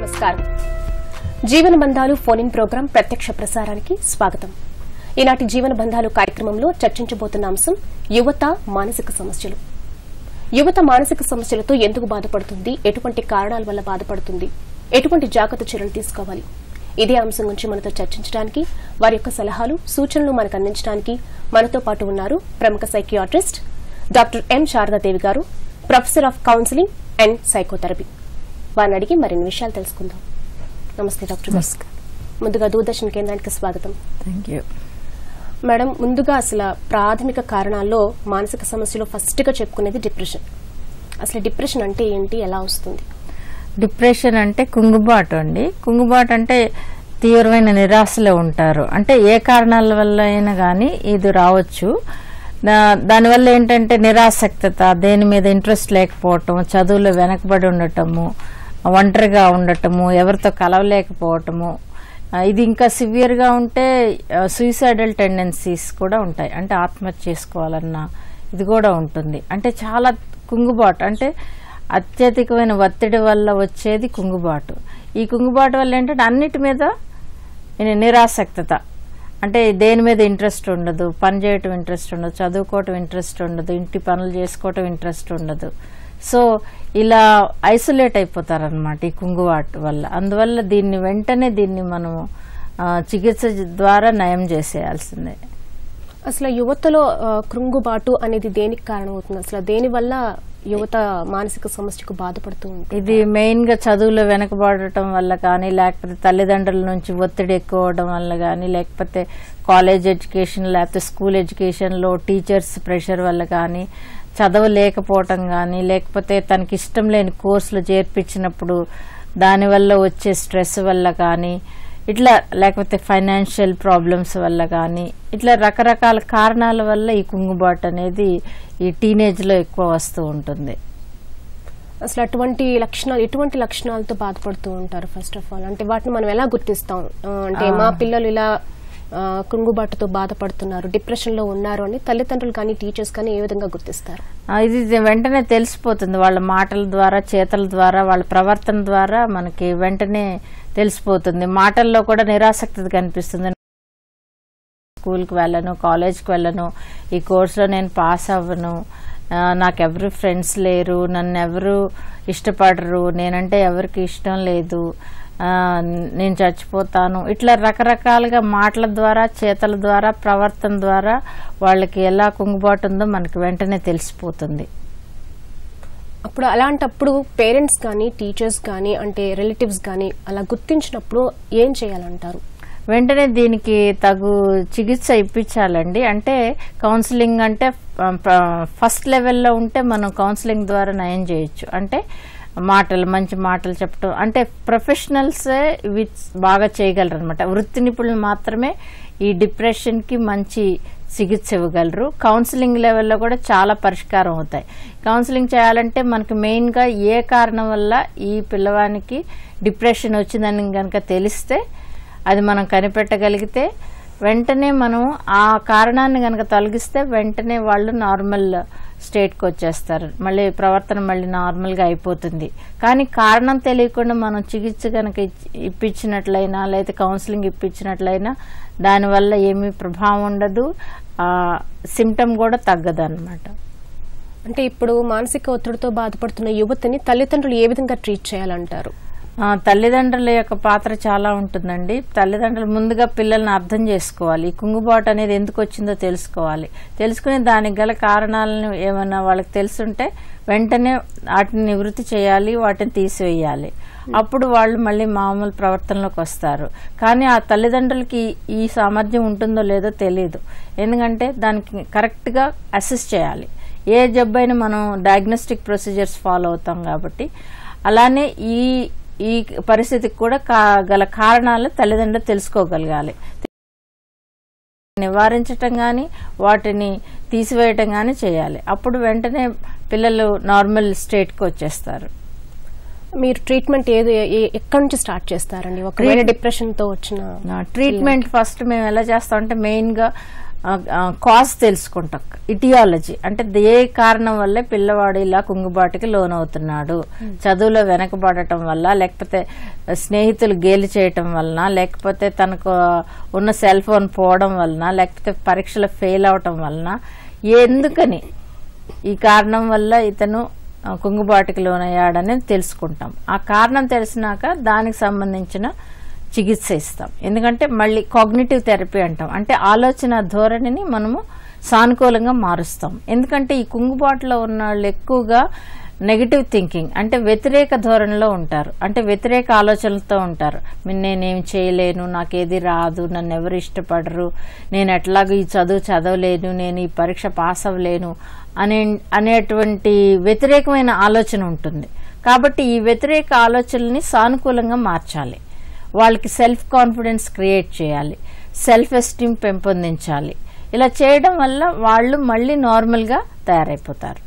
నమస్కారం. జీవన బంధాలు ఫోన్ ఇన్ ప్రోగ్రాం ప్రత్యక్ష ప్రసారానికి స్వాగతం. ఈనాటి జీవన బంధాలు కార్యక్రమంలో చర్చించబోతున్న అంశం యువత మానసిక సమస్యలు. యువత మానసిక సమస్యలతో ఎందుకు బాధపడుతుంది, ఎటువంటి కారణాల వల్ల బాధపడుతుంది, ఎటువంటి జాగ్రత్త చర్యలు తీసుకోవాలి, ఇదే అంశం గురించి మనతో చర్చించడానికి, వారి యొక్క సలహాలు సూచనలు మనకు అందించడానికి మనతో పాటు ఉన్నారు ప్రముఖ సైకియాట్రిస్ట్ dr.m. Sarada Devi గారు, professor of counselling and psychotherapy. వారిని అడిగి మరిన్ని విషయాలు తెలుసుకుందాం. నమస్తే డాక్టర్. నమస్కారం. ముందుగా దూరదర్శన్ కేంద్రానికి స్వాగతం. Thank you madam. ముందుగా అసలు ప్రాథమిక కారణాల్లో మానసిక సమస్యలో ఫస్ట్ గా చెప్పుకునేది డిప్రెషన్. అసలు డిప్రెషన్ అంటే ఏంటి, ఎలా వస్తుంది? డిప్రెషన్ అంటే కుంగుబాటు అండి. కుంగుబాటు అంటే తీవ్రమైన నిరాశలో ఉంటారు. అంటే ఏ కారణాల వల్ల అయినా కానీ ఇది రావచ్చు. దానివల్ల ఏంటంటే నిరాసక్తత, దేని మీద ఇంట్రెస్ట్ లేకపోవటం, చదువులో వెనకబడి ఉండటము, ఒంటరిగా ఉండటము, ఎవరితో కలవలేకపోవటము. ఇది ఇంకా సివియర్గా ఉంటే సూసైడల్ టెండెన్సీస్ కూడా ఉంటాయి. అంటే ఆత్మహత్య చేసుకోవాలన్న ఇది కూడా ఉంటుంది. అంటే చాలా కుంగుబాటు అంటే అత్యధికమైన ఒత్తిడి వల్ల వచ్చేది కుంగుబాటు. ఈ కుంగుబాటు వల్ల ఏంటంటే అన్నిటి మీద నిరాసక్తత, అంటే దేని మీద ఇంట్రెస్ట్ ఉండదు, పని చేయటం ఇంట్రెస్ట్ ఉండదు, చదువుకోవటం ఇంట్రెస్ట్ ఉండదు, ఇంటి పనులు చేసుకోవటం ఇంట్రెస్ట్ ఉండదు. సో ఇలా ఐసోలేట్ అయిపోతారనమాట ఈ కుంగుబాటు వల్ల. అందువల్ల వెంటనే దీన్ని మనము చికిత్స ద్వారా నయం చేసేయాల్సిందే. అసలు యువతలో కృంగుబాటు అనేది దేనికి కారణమవుతుంది? అసలు దేని వల్ల యువత మానసిక సమస్యకు బాధపడుతూ ఉంటుంది? ఇది మెయిన్ గా చదువులో వెనకబడటం వల్ల కానీ, లేకపోతే తల్లిదండ్రుల నుంచి ఒత్తిడి ఎక్కువ అవడం వల్ల కానీ, లేకపోతే కాలేజ్ ఎడ్యుకేషన్ లేకపోతే స్కూల్ ఎడ్యుకేషన్ లో టీచర్స్ ప్రెషర్ వల్ల కానీ, చదవలేకపోవటం కానీ, లేకపోతే తనకి ఇష్టం లేని కోర్సులు చేర్పించినప్పుడు దానివల్ల వచ్చే స్ట్రెస్ వల్ల కానీ, ఇట్లా లేకపోతే ఫైనాన్షియల్ ప్రాబ్లమ్స్ వల్ల కానీ, ఇట్లా రకరకాల కారణాల వల్ల ఈ కుంగుబాటు అనేది ఈ టీనేజ్ లో ఎక్కువ వస్తూ ఉంటుంది. అసలు ఎటువంటి లక్షణాలతో బాధపడుతూ ఉంటారు? ఫస్ట్ ఆఫ్ ఆల్ అంటే వాటిని మనం ఎలా గుర్తిస్తాం? అంటే మా పిల్లలు ఇలా కుంగుబాటుతో బాధపడుతున్నారు, డిప్రెషన్ లో ఉన్నారు అని తల్లిదండ్రులు కానీ టీచర్స్ కానీ ఏ విధంగా గుర్తిస్తారు? ఇది వెంటనే తెలిసిపోతుంది. వాళ్ళ మాటల ద్వారా, చేతల ద్వారా, వాళ్ళ ప్రవర్తన ద్వారా మనకి వెంటనే తెలిసిపోతుంది. మాటల్లో కూడా నిరాసక్తి కనిపిస్తుంది. స్కూల్కి వెళ్ళను, కాలేజ్కి వెళ్ళను, ఈ కోర్సులో నేను పాస్ అవ్వను, నాకెవరు ఫ్రెండ్స్ లేరు, నన్ను ఎవరు ఇష్టపడరు, నేనంటే ఎవరికి ఇష్టం లేదు, నేను చచ్చిపోతాను, ఇట్లా రకరకాలుగా మాటల ద్వారా, చేతల ద్వారా, ప్రవర్తన ద్వారా వాళ్ళకి ఎలా కుంగుబాటు ఉందో మనకి వెంటనే తెలిసిపోతుంది. అప్పుడు అలాంటప్పుడు పేరెంట్స్ కానీ టీచర్స్ కానీ అంటే రిలేటివ్స్ కానీ అలా గుర్తించినప్పుడు ఏం చేయాలంటారు? వెంటనే దీనికి తగు చికిత్స ఇప్పించాలండి. అంటే కౌన్సిలింగ్ అంటే ఫస్ట్ లెవెల్లో ఉంటే మనం కౌన్సిలింగ్ ద్వారా నయం చేయొచ్చు. అంటే మంచి మాటలు చెప్పడం, అంటే ప్రొఫెషనల్సే ఇవి బాగా చేయగలరు అనమాట. వృత్తి నిపుణులు మాత్రమే ఈ డిప్రెషన్ కి మంచి చికిత్స ఇవ్వగలరు. కౌన్సిలింగ్ లెవెల్లో కూడా చాలా పరిష్కారం అవుతాయి. కౌన్సిలింగ్ చేయాలంటే మనకి మెయిన్ గా ఏ కారణం వల్ల ఈ పిల్లవానికి డిప్రెషన్ వచ్చిందని కనుక తెలిస్తే, అది మనం కనిపెట్టగలిగితే వెంటనే మనం ఆ కారణాన్ని కనుక తొలగిస్తే వెంటనే వాళ్ళు నార్మల్ స్టేట్కి వచ్చేస్తారు. మళ్ళీ ప్రవర్తన మళ్ళీ నార్మల్గా అయిపోతుంది. కానీ కారణం తెలియకుండా మనం చికిత్స కనుక ఇప్పించినట్లయినా, లేదా కౌన్సిలింగ్ ఇప్పించినట్లయినా దానివల్ల ఏమీ ప్రభావం ఉండదు, సిమ్టమ్ కూడా తగ్గదు అన్నమాట. అంటే ఇప్పుడు మానసిక ఒత్తిడితో బాధపడుతున్న యువతని తల్లిదండ్రులు ఏ విధంగా ట్రీట్ చేయాలంటారు? తల్లిదండ్రుల యొక్క పాత్ర చాలా ఉంటుందండి. తల్లిదండ్రులు ముందుగా పిల్లల్ని అర్థం చేసుకోవాలి. ఈ కుంగుబాటు అనేది ఎందుకు వచ్చిందో తెలుసుకోవాలి. తెలుసుకుని దానికి గల కారణాలను ఏమైనా వాళ్ళకి తెలుసుంటే వెంటనే వాటిని నివృత్తి చేయాలి, వాటిని తీసివేయాలి. అప్పుడు వాళ్ళు మళ్ళీ మామూలు ప్రవర్తనలోకి వస్తారు. కానీ ఆ తల్లిదండ్రులకి ఈ సామర్థ్యం ఉంటుందో లేదో తెలియదు. ఎందుకంటే దానికి కరెక్ట్ గా అసెస్ చేయాలి. ఏ జబ్బైనా మనం డయాగ్నోస్టిక్ ప్రొసీజర్స్ ఫాలో అవుతాం కాబట్టి, అలానే ఈ పరిస్థితికి కూడా గల కారణాలు తల్లిదండ్రులు తెలుసుకోగలగాలి. నివారించటం గాని, వాటిని తీసివేయటం గాని చేయాలి. అప్పుడు వెంటనే పిల్లలు నార్మల్ స్టేట్ కి వచ్చేస్తారు. మీరు ట్రీట్మెంట్ ఎక్కడి నుంచి స్టార్ట్ చేస్తారండి ఒకవేళ డిప్రెషన్ తో వచ్చిన? ట్రీట్మెంట్ ఫస్ట్ మేము ఎలా చేస్తామంటే మెయిన్ గా కాజ్ తెలుసుకుంటాం. ఇటియాలజీ అంటే ఏ కారణం వల్ల పిల్లవాడు ఇలా కుంగుబాటుకి లోనవుతున్నాడు, చదువులో వెనకబడటం వల్ల, లేకపోతే స్నేహితులు గేలి చేయటం వలన, లేకపోతే తనకు ఉన్న సెల్ ఫోన్ పోవడం వలన, లేకపోతే పరీక్షలు ఫెయిల్ అవటం వలన, ఎందుకని ఈ కారణం వల్ల ఇతను కుంగుబాటుకి లోనయ్యాడని తెలుసుకుంటాం. ఆ కారణం తెలిసినాక దానికి సంబంధించిన చికిత్స ఇస్తాం. ఎందుకంటే మళ్ళీ కాగ్నిటివ్ థెరపీ అంటాం, అంటే ఆలోచన ధోరణిని మనము సానుకూలంగా మారుస్తాం. ఎందుకంటే ఈ కుంగుబాటులో ఉన్న వాళ్ళు ఎక్కువగా నెగటివ్ థింకింగ్ అంటే వ్యతిరేక ధోరణిలో ఉంటారు, అంటే వ్యతిరేక ఆలోచనలతో ఉంటారు. నేనేం చేయలేను, నాకేది రాదు, నన్ను ఎవరు ఇష్టపడరు, నేను ఎట్లాగో ఈ చదువు చదవలేను, నేను ఈ పరీక్ష పాస్ అవ్వలేను అనేటువంటి వ్యతిరేకమైన ఆలోచన ఉంటుంది. కాబట్టి ఈ వ్యతిరేక ఆలోచనల్ని సానుకూలంగా మార్చాలి. వాళ్ళకి సెల్ఫ్ కాన్ఫిడెన్స్ క్రియేట్ చేయాలి, సెల్ఫ్ ఎస్టీమ్ పెంపొందించాలి. ఇలా చేయడం వల్ల వాళ్ళు మళ్ళీ నార్మల్గా తయారైపోతారు.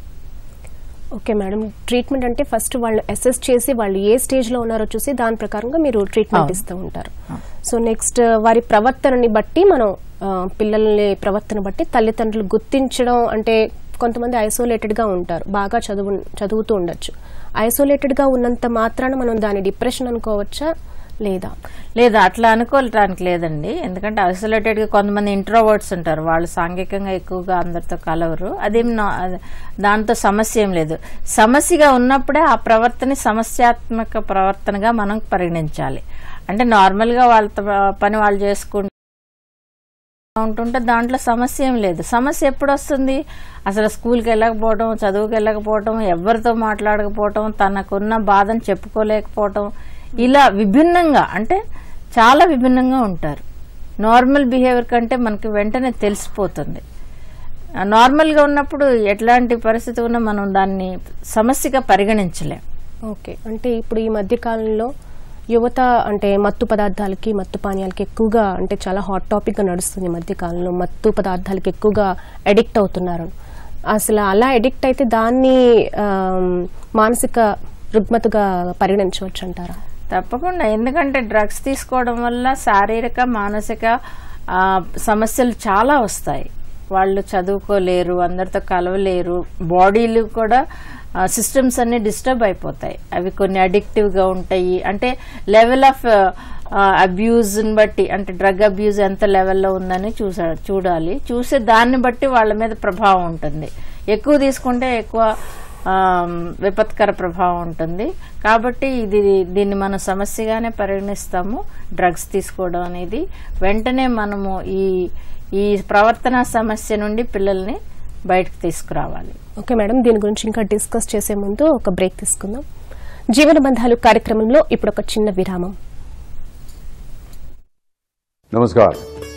ఓకే మేడం, ట్రీట్మెంట్ అంటే ఫస్ట్ వాళ్ళు అసెస్ చేసి వాళ్ళు ఏ స్టేజ్లో ఉన్నారో చూసి దాని ప్రకారంగా మీరు ట్రీట్మెంట్ ఇస్తూ ఉంటారు. సో నెక్స్ట్ వారి ప్రవర్తనని బట్టి మనం పిల్లల్ని ప్రవర్తన బట్టి తల్లిదండ్రులు గుర్తించడం, అంటే కొంతమంది ఐసోలేటెడ్గా ఉంటారు, బాగా చదువుతూ ఉండొచ్చు. ఐసోలేటెడ్గా ఉన్నంత మాత్రాన మనం దాని డిప్రెషన్ అనుకోవచ్చా లేదా? అట్లా అనుకోవటానికి లేదండి. ఎందుకంటే ఐసోలేటెడ్ గా కొంతమంది ఇంట్రోవర్ట్స్ ఉంటారు, వాళ్ళు సాంఘికంగా ఎక్కువగా అందరితో కలవరు, అదేం దాంతో సమస్య ఏం లేదు. సమస్యగా ఉన్నప్పుడే ఆ ప్రవర్తన సమస్యాత్మక ప్రవర్తనగా మనం పరిగణించాలి. అంటే నార్మల్ గా వాళ్ళ పని వాళ్ళు చేసుకుంటూ ఉంటుంటే దాంట్లో సమస్య ఏం లేదు. సమస్య ఎప్పుడు వస్తుంది? అసలు స్కూల్కి వెళ్ళకపోవటం, చదువుకి వెళ్ళకపోవటం, ఎవరితో మాట్లాడకపోవటం, తనకున్న బాధను చెప్పుకోలేకపోవటం, ఇలా విభిన్నంగా అంటే చాలా విభిన్నంగా ఉంటారు. నార్మల్ బిహేవియర్ కంటే మనకి వెంటనే తెలిసిపోతుంది. నార్మల్గా ఉన్నప్పుడు ఎట్లాంటి పరిస్థితి ఉన్నా మనం దాన్ని సమస్యగా పరిగణించలేం. ఓకే, అంటే ఇప్పుడు ఈ మధ్య కాలంలో యువత అంటే మత్తు పదార్థాలకి, మత్తు పానీయాలకి ఎక్కువగా అంటే చాలా హాట్ టాపిక్గా నడుస్తుంది. ఈ మధ్య కాలంలో మత్తు పదార్థాలకి ఎక్కువగా అడిక్ట్ అవుతున్నారు. అసలు అలా అడిక్ట్ అయితే దాన్ని మానసిక రుగ్మతగా పరిగణించవచ్చు అంటారా? తప్పకుండా. ఎందుకంటే డ్రగ్స్ తీసుకోవడం వల్ల శారీరక మానసిక సమస్యలు చాలా వస్తాయి. వాళ్ళు చదువుకోలేరు, అందరితో కలవలేరు, బాడీలు కూడా సిస్టమ్స్ అన్ని డిస్టర్బ్ అయిపోతాయి. అవి కొన్ని అడిక్టివ్గా ఉంటాయి. అంటే లెవెల్ ఆఫ్ అబ్యూజ్ని బట్టి, అంటే డ్రగ్ అబ్యూజ్ ఎంత లెవెల్లో ఉందని చూడాలి. చూసే దాన్ని బట్టి వాళ్ళ మీద ప్రభావం ఉంటుంది. ఎక్కువ తీసుకుంటే ఎక్కువ విపత్కర ప్రభావం ఉంటుంది. కాబట్టి దీన్ని మనం సమస్యగానే పరిగణిస్తాము. డ్రగ్స్ తీసుకోవడం అనేది వెంటనే మనము ఈ ప్రవర్తన సమస్య నుండి పిల్లల్ని బయటకు తీసుకురావాలి. ఓకే మేడం, దీని గురించి ఇంకా డిస్కస్ చేసే ముందు ఒక బ్రేక్ తీసుకుందాం. జీవన బంధాలు కార్యక్రమంలో ఇప్పుడు ఒక చిన్న విరామం. नमस्कार।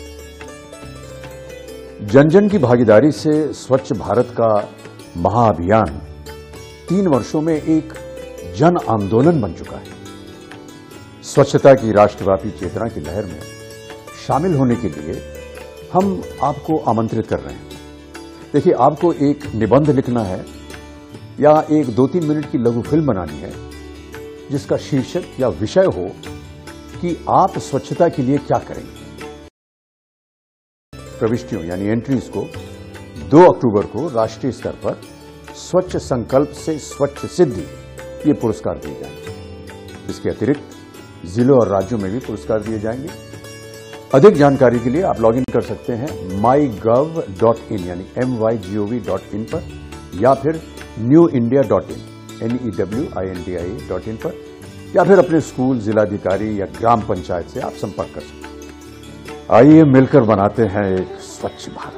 जन जन की भागीदारी से स्वच्छ भारत का महाअभियान 3 वर्षों में एक जन आंदोलन बन चुका है। स्वच्छता की राष्ट्रव्यापी चेतना की लहर में शामिल होने के लिए हम आपको आमंत्रित कर रहे हैं। देखिए, आपको एक निबंध लिखना है या एक 2-3 मिनट की लघु फिल्म बनानी है जिसका शीर्षक या विषय हो कि आप स्वच्छता के लिए क्या करेंगे। प्रविष्टियों यानी एंट्रीज को 2 अक्टूबर को राष्ट्रीय स्तर पर स्वच्छ संकल्प से स्वच्छ सिद्धि ये पुरस्कार दिए जाएंगे। इसके अतिरिक्त जिलों और राज्यों में भी पुरस्कार दिए जाएंगे। अधिक जानकारी के लिए आप लॉगिन कर सकते हैं mygov.in यानी mygov.in पर, या फिर newindia.in NEWINDIA.in पर, या फिर अपने स्कूल, जिलाधिकारी या ग्राम पंचायत से आप संपर्क कर सकते हैं। आइए मिलकर बनाते हैं एक स्वच्छ भारत।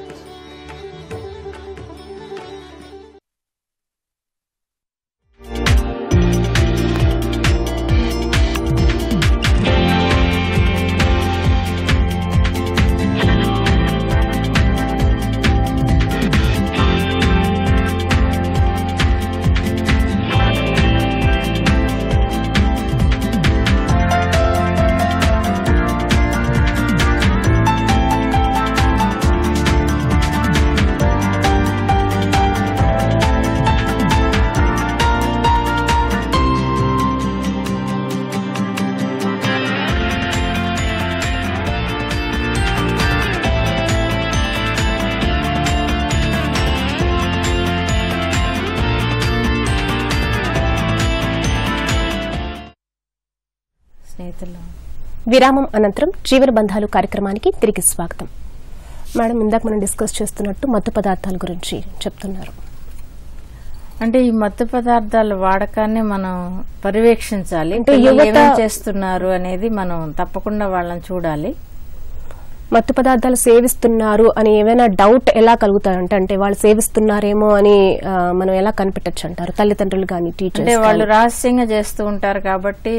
స్నేహితులు. విరామం అనంతరం జీవన బంధాలు కార్యక్రమానికి తిరిగి స్వాగతం. మేడం, ఇందాక మనం డిస్కస్ చేస్తున్నట్టు మత్తు పదార్థాల గురించి చెప్తున్నారు. అంటే ఈ మత్తు పదార్థాల వాడకాన్ని మనం పర్యవేక్షించాలి. అంటే ఏమేం చేస్తున్నారు అనేది మనం తప్పకుండా వాళ్ళని చూడాలి. మత్తు పదార్థాలు సేవిస్తున్నారు అని ఏమైనా డౌట్ ఎలా కలుగుతారంటే, అంటే వాళ్ళు సేవిస్తున్నారేమో అని మనం ఎలా కనిపెట్టచ్చు అంటారు? తల్లిదండ్రులు కానీ, టీచర్స్? అంటే వాళ్ళు రహస్యంగా చేస్తూ ఉంటారు కాబట్టి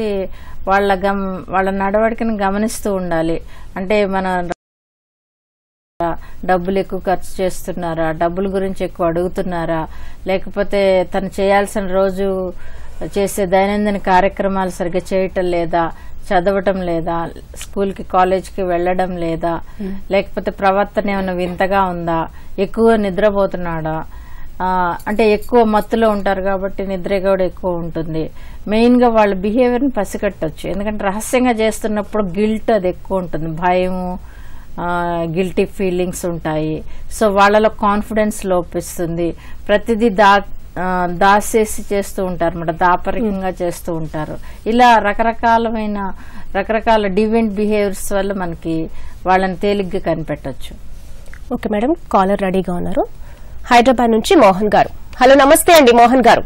వాళ్ళ నడవడికను గమనిస్తూ ఉండాలి. అంటే మన డబ్బులు ఎక్కువ ఖర్చు చేస్తున్నారా, డబ్బుల గురించి ఎక్కువ అడుగుతున్నారా, లేకపోతే తను చేయాల్సిన రోజు చేసే దైనందిన కార్యక్రమాలు సరిగ్గా చేయటం లేదా, చదవటం లేదా, స్కూల్కి కాలేజ్కి వెళ్ళడం లేదా, లేకపోతే ప్రవర్తన ఏమైనా వింతగా ఉందా, ఎక్కువ నిద్రపోతున్నాడా, అంటే ఎక్కువ మత్తులో ఉంటారు కాబట్టి నిద్ర కూడా ఎక్కువ ఉంటుంది. మెయిన్ గా వాళ్ళ బిహేవియర్ని పసిగట్టొచ్చు. ఎందుకంటే రహస్యంగా చేస్తున్నప్పుడు గిల్ట్ అది ఎక్కువ ఉంటుంది, భయము, గిల్టీ ఫీలింగ్స్ ఉంటాయి. సో వాళ్ళలో కాన్ఫిడెన్స్ లోపిస్తుంది. ప్రతిదీ దాసేసి చేస్తూ ఉంటారు అన్నమాట, దాపరికంగా చేస్తూ ఉంటారు. ఇలా రకరకాల డివెంట్ బిహేవియర్స్ వల్ల మనకి వాళ్ళని తేలిగ్గా కనిపెట్టొచ్చు. ఓకే మేడం, కాలర్ రెడీగా ఉన్నారు. హైదరాబాద్ నుంచి మోహన్ గారు. హలో, నమస్తే అండి మోహన్ గారు.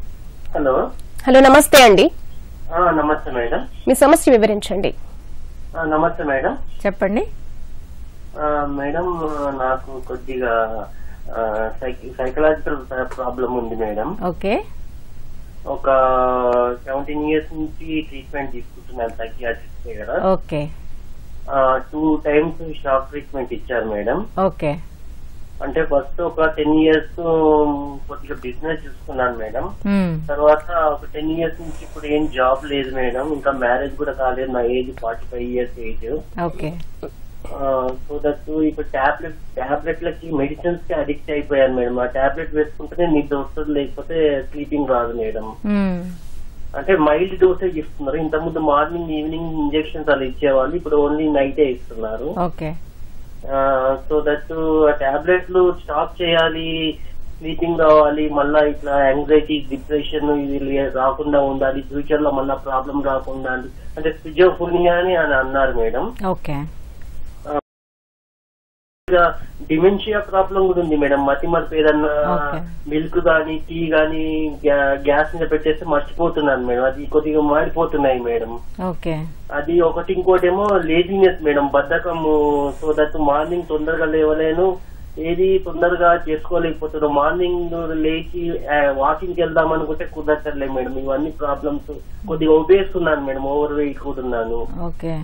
హలో నమస్తే అండి. నమస్తే మేడం. మీ సమస్య వివరించండి. నమస్తే మేడం. చెప్పండి మేడం. నాకు కొద్దిగా సైకలాజికల్ ప్రాబ్లం ఉంది మేడం. ఓకే. ఒక 17 years నుంచి ట్రీట్మెంట్ తీసుకుంటున్నాను సైకియాట్రిస్ట్ దగ్గర. ఓకే. 2 times షాక్ ట్రీట్మెంట్ ఇచ్చారు మేడం. ఓకే. అంటే ఫస్ట్ ఒక 10 years కొద్దిగా బిజినెస్ చూసుకున్నాను మేడం. తర్వాత ఒక 10 years నుంచి ఇప్పుడు ఏం జాబ్ లేదు మేడం. ఇంకా మ్యారేజ్ కూడా కాలేదు. నా age 45 years age. Okay. So that ఇప్పుడు టాబ్లెట్లకి మెడిసిన్స్ కి అడిక్ట్ అయిపోయాను మేడం. ఆ టాబ్లెట్ వేసుకుంటేనే నిద్ర వస్తుంది, లేకపోతే స్లీపింగ్ రాదు మేడం. అంటే మైల్డ్ డోసేజ్ ఇస్తున్నారు. ఇంతకుముందు మార్నింగ్ ఈవినింగ్ ఇంజెక్షన్స్ అలా ఇచ్చేవాళ్ళు, ఇప్పుడు ఓన్లీ నైటే ఇస్తున్నారు. ఓకే. సో దట్ టాబ్లెట్లు స్టాప్ చేయాలి, స్లీపింగ్ రావాలి, మళ్ళా ఇట్లా యాంగ్జైటీ, డిప్రెషన్ ఇది రాకుండా ఉండాలి, ఫ్యూచర్ లో మళ్ళా ప్రాబ్లం రాకుండా, అంటే స్కిజోఫ్రెనియా అని అన్నారు మేడం. ఓకే. డిమెన్షియా ప్రాబ్లం కూడా ఉంది మేడం. మతిమరుపు, ఏదన్నా మిల్క్ గానీ టీ గానీ గ్యాస్ మీద పెట్టేస్తే మర్చిపోతున్నాను మేడం. అది కొద్దిగా మాడిపోతున్నాయి మేడం. ఓకే. అది ఒకటి. ఇంకోటేమో లేజినెస్ మేడం, బద్ధకము. సో దట్ మార్నింగ్ తొందరగా లేవలేను, ఏది తొందరగా చేసుకోలేకపోతున్నాను. మార్నింగ్ లేచి వాకింగ్కి వెళ్దాం అనుకుంటే కుదరట్లే మేడం. ఇవన్నీ ప్రాబ్లమ్స్. కొద్దిగా ఒబేస్తున్నాను మేడం, ఓవర్ వెయిట్ కూడా ఉన్నాను. ఓకే.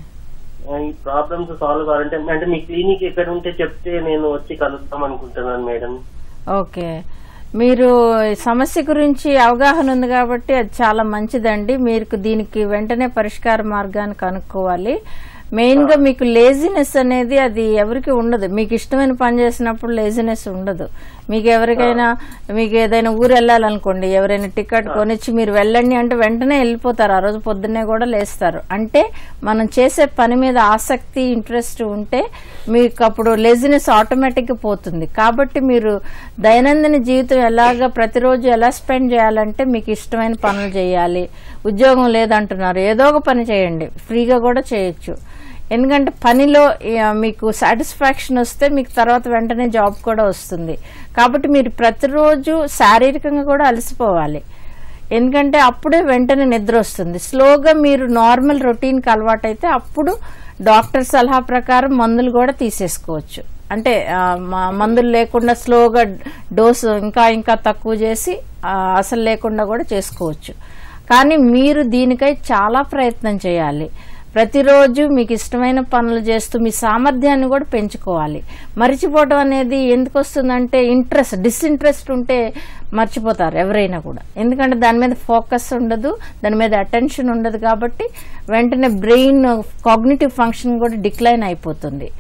ఈ ప్రాబ్లమ్స్ సాల్వ్ కావాలంటే అంటే మీ క్లినిక్ ఎక్కడ ఉంటే చెప్తే నేను వచ్చి కలుద్దాం అనుకుంటున్నాను మేడం. ఓకే. మీరు సమస్య గురించి అవగాహన ఉంది కాబట్టి అది చాలా మంచిదండి. మీరు దీనికి వెంటనే పరిష్కార మార్గాన్ని కనుక్కోవాలి. మెయిన్ గా మీకు లేజినెస్ అనేది అది ఎవరికి ఉండదు. మీకు ఇష్టమైన పని చేసినప్పుడు లేజినెస్ ఉండదు. మీకు ఎవరికైనా మీకు ఏదైనా ఊరు వెళ్ళాలనుకోండి, ఎవరైనా టికెట్ కొనిచ్చి మీరు వెళ్ళండి అంటే వెంటనే వెళ్ళిపోతారు. ఆ రోజు పొద్దున్నే కూడా లేస్తారు. అంటే మనం చేసే పని మీద ఆసక్తి, ఇంట్రెస్ట్ ఉంటే మీకు అప్పుడు లేజినెస్ ఆటోమేటిక్ గా పోతుంది. కాబట్టి మీరు దైనందిన జీవితం ఎలాగా ప్రతిరోజు ఎలా స్పెండ్ చేయాలంటే మీకు ఇష్టమైన పనులు చేయాలి. ఉద్యోగం లేదంటున్నారు, ఏదో ఒక పని చేయండి, ఫ్రీగా కూడా చేయొచ్చు. ఎందుకంటే పనిలో మీకు సాటిస్ఫాక్షన్ వస్తే మీకు తర్వాత వెంటనే జాబ్ కూడా వస్తుంది. కాబట్టి మీరు ప్రతిరోజు శారీరకంగా కూడా అలసిపోవాలి. ఎందుకంటే అప్పుడే వెంటనే నిద్ర వస్తుంది. స్లోగా మీరు నార్మల్ రొటీన్కి అలవాటైతే అప్పుడు డాక్టర్ సలహా ప్రకారం మందులు కూడా తీసేసుకోవచ్చు. అంటే మందులు లేకుండా స్లోగా డోసు ఇంకా తక్కువ చేసి అసలు లేకుండా కూడా చేసుకోవచ్చు. కానీ మీరు దీనికై చాలా ప్రయత్నం చేయాలి. ప్రతిరోజు మీకు ఇష్టమైన పనులు చేస్తూ మీ సామర్థ్యాన్ని కూడా పెంచుకోవాలి. మర్చిపోవడం అనేది ఎందుకు వస్తుందంటే డిస్ఇంట్రెస్ట్ ఉంటే మర్చిపోతారు ఎవరైనా కూడా. ఎందుకంటే దాని మీద ఫోకస్ ఉండదు, దాని మీద అటెన్షన్ ఉండదు. కాబట్టి వెంటనే బ్రెయిన్ కాగ్నిటివ్ ఫంక్షన్ కూడా డిక్లైన్ అయిపోతుంది,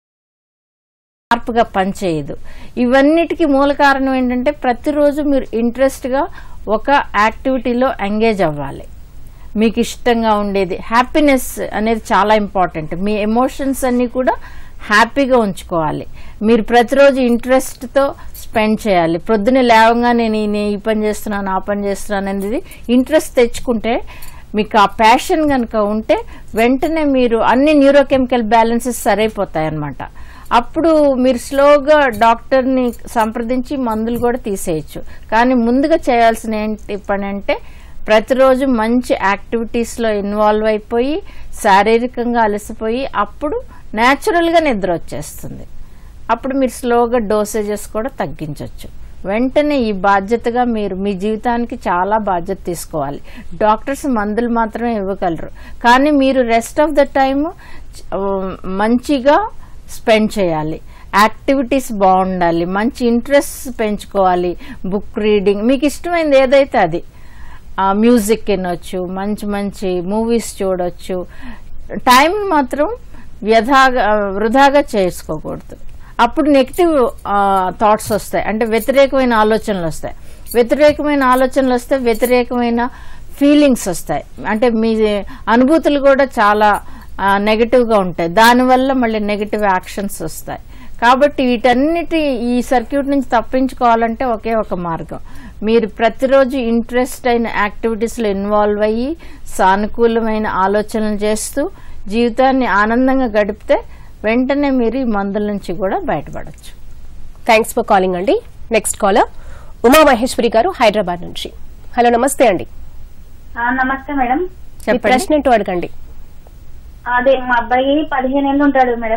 షార్ప్గా పనిచేయదు. ఇవన్నిటికీ మూల కారణం ఏంటంటే ప్రతిరోజు మీరు ఇంట్రెస్ట్గా ఒక యాక్టివిటీలో ఎంగేజ్ అవ్వాలి. మీకు ఇష్టంగా ఉండేది. హ్యాపీనెస్ అనేది చాలా ఇంపార్టెంట్. మీ ఎమోషన్స్ అన్ని కూడా హ్యాపీగా ఉంచుకోవాలి. మీరు ప్రతిరోజు ఇంట్రెస్ట్తో స్పెండ్ చేయాలి. ప్రొద్దున లేవగానే నేను ఈ పని చేస్తున్నాను, ఆ పని చేస్తున్నాను అనేది ఇంట్రెస్ట్ తెచ్చుకుంటే మీకు ఆ ప్యాషన్ కనుక ఉంటే వెంటనే మీరు అన్ని న్యూరోకెమికల్ బ్యాలెన్సెస్ సరైపోతాయి అన్నమాట. అప్పుడు మీరు స్లోగా డాక్టర్ని సంప్రదించి మందులు కూడా తీసేయచ్చు. కానీ ముందుగా చేయాల్సిన ఏంటి పని అంటే ప్రతిరోజు మంచి యాక్టివిటీస్లో ఇన్వాల్వ్ అయిపోయి శారీరకంగా అలసిపోయి అప్పుడు న్యాచురల్గా నిద్ర వచ్చేస్తుంది. అప్పుడు మీరు స్లోగా డోసేజెస్ కూడా తగ్గించవచ్చు. వెంటనే ఈ బాధ్యతగా మీరు మీ జీవితానికి చాలా బాధ్యత తీసుకోవాలి. డాక్టర్స్ మందులు మాత్రమే ఇవ్వగలరు, కానీ మీరు రెస్ట్ ఆఫ్ ద టైమ్ మంచిగా స్పెండ్ చేయాలి. యాక్టివిటీస్ బాగుండాలి, మంచి ఇంట్రెస్ట్ పెంచుకోవాలి. బుక్ రీడింగ్, మీకు ఇష్టమైనది ఏదైతే అది, మ్యూజిక్ వినొచ్చు, మంచి మంచి మూవీస్ చూడొచ్చు. టైం మాత్రం వృధాగా చేసుకోకూడదు. అప్పుడు నెగిటివ్ థాట్స్ వస్తాయి, అంటే వ్యతిరేకమైన ఆలోచనలు వస్తాయి. వ్యతిరేకమైన ఆలోచనలు వస్తే వ్యతిరేకమైన ఫీలింగ్స్ వస్తాయి, అంటే మీ అనుభూతులు కూడా చాలా నెగటివ్గా ఉంటాయి. దానివల్ల మళ్ళీ నెగటివ్ యాక్షన్స్ వస్తాయి. కాబట్టి వీటన్నిటి ఈ సర్క్యూట్ నుంచి తప్పించుకోవాలంటే ఒకే ఒక మార్గం, మీరు ప్రతిరోజు ఇంట్రెస్ట్ అయిన యాక్టివిటీస్లో ఇన్వాల్వ్ అయ్యి సానుకూలమైన ఆలోచనలు చేస్తూ జీవితాన్ని ఆనందంగా గడిపితే వెంటనే మీరు ఈ మందుల నుంచి కూడా బయటపడచ్చు. థ్యాంక్స్ ఫర్ కాలింగ్ అండి. నెక్స్ట్ కాలర్ ఉమా మహేశ్వరి గారు, హైదరాబాద్ నుంచి. హలో, నమస్తే అండి. నమస్తే మేడం. ప్రశ్న ఏంటో అడగండి. అదే మా అబ్బాయి 15 ఏళ్ళు ఉంటాడు మేడం.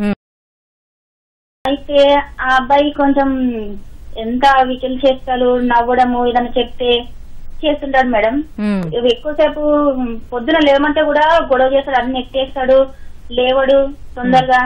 అయితే ఆ అబ్బాయి కొంచెం ఎంత వికిల్ చేస్తాడు, నవ్వడము ఏదైనా చెప్తే చేస్తుంటాడు మేడం. ఎక్కువసేపు పొద్దున లేవమంటే కూడా గొడవ చేస్తాడు, అన్ని ఎక్కేస్తాడు, లేవడు తొందరగా.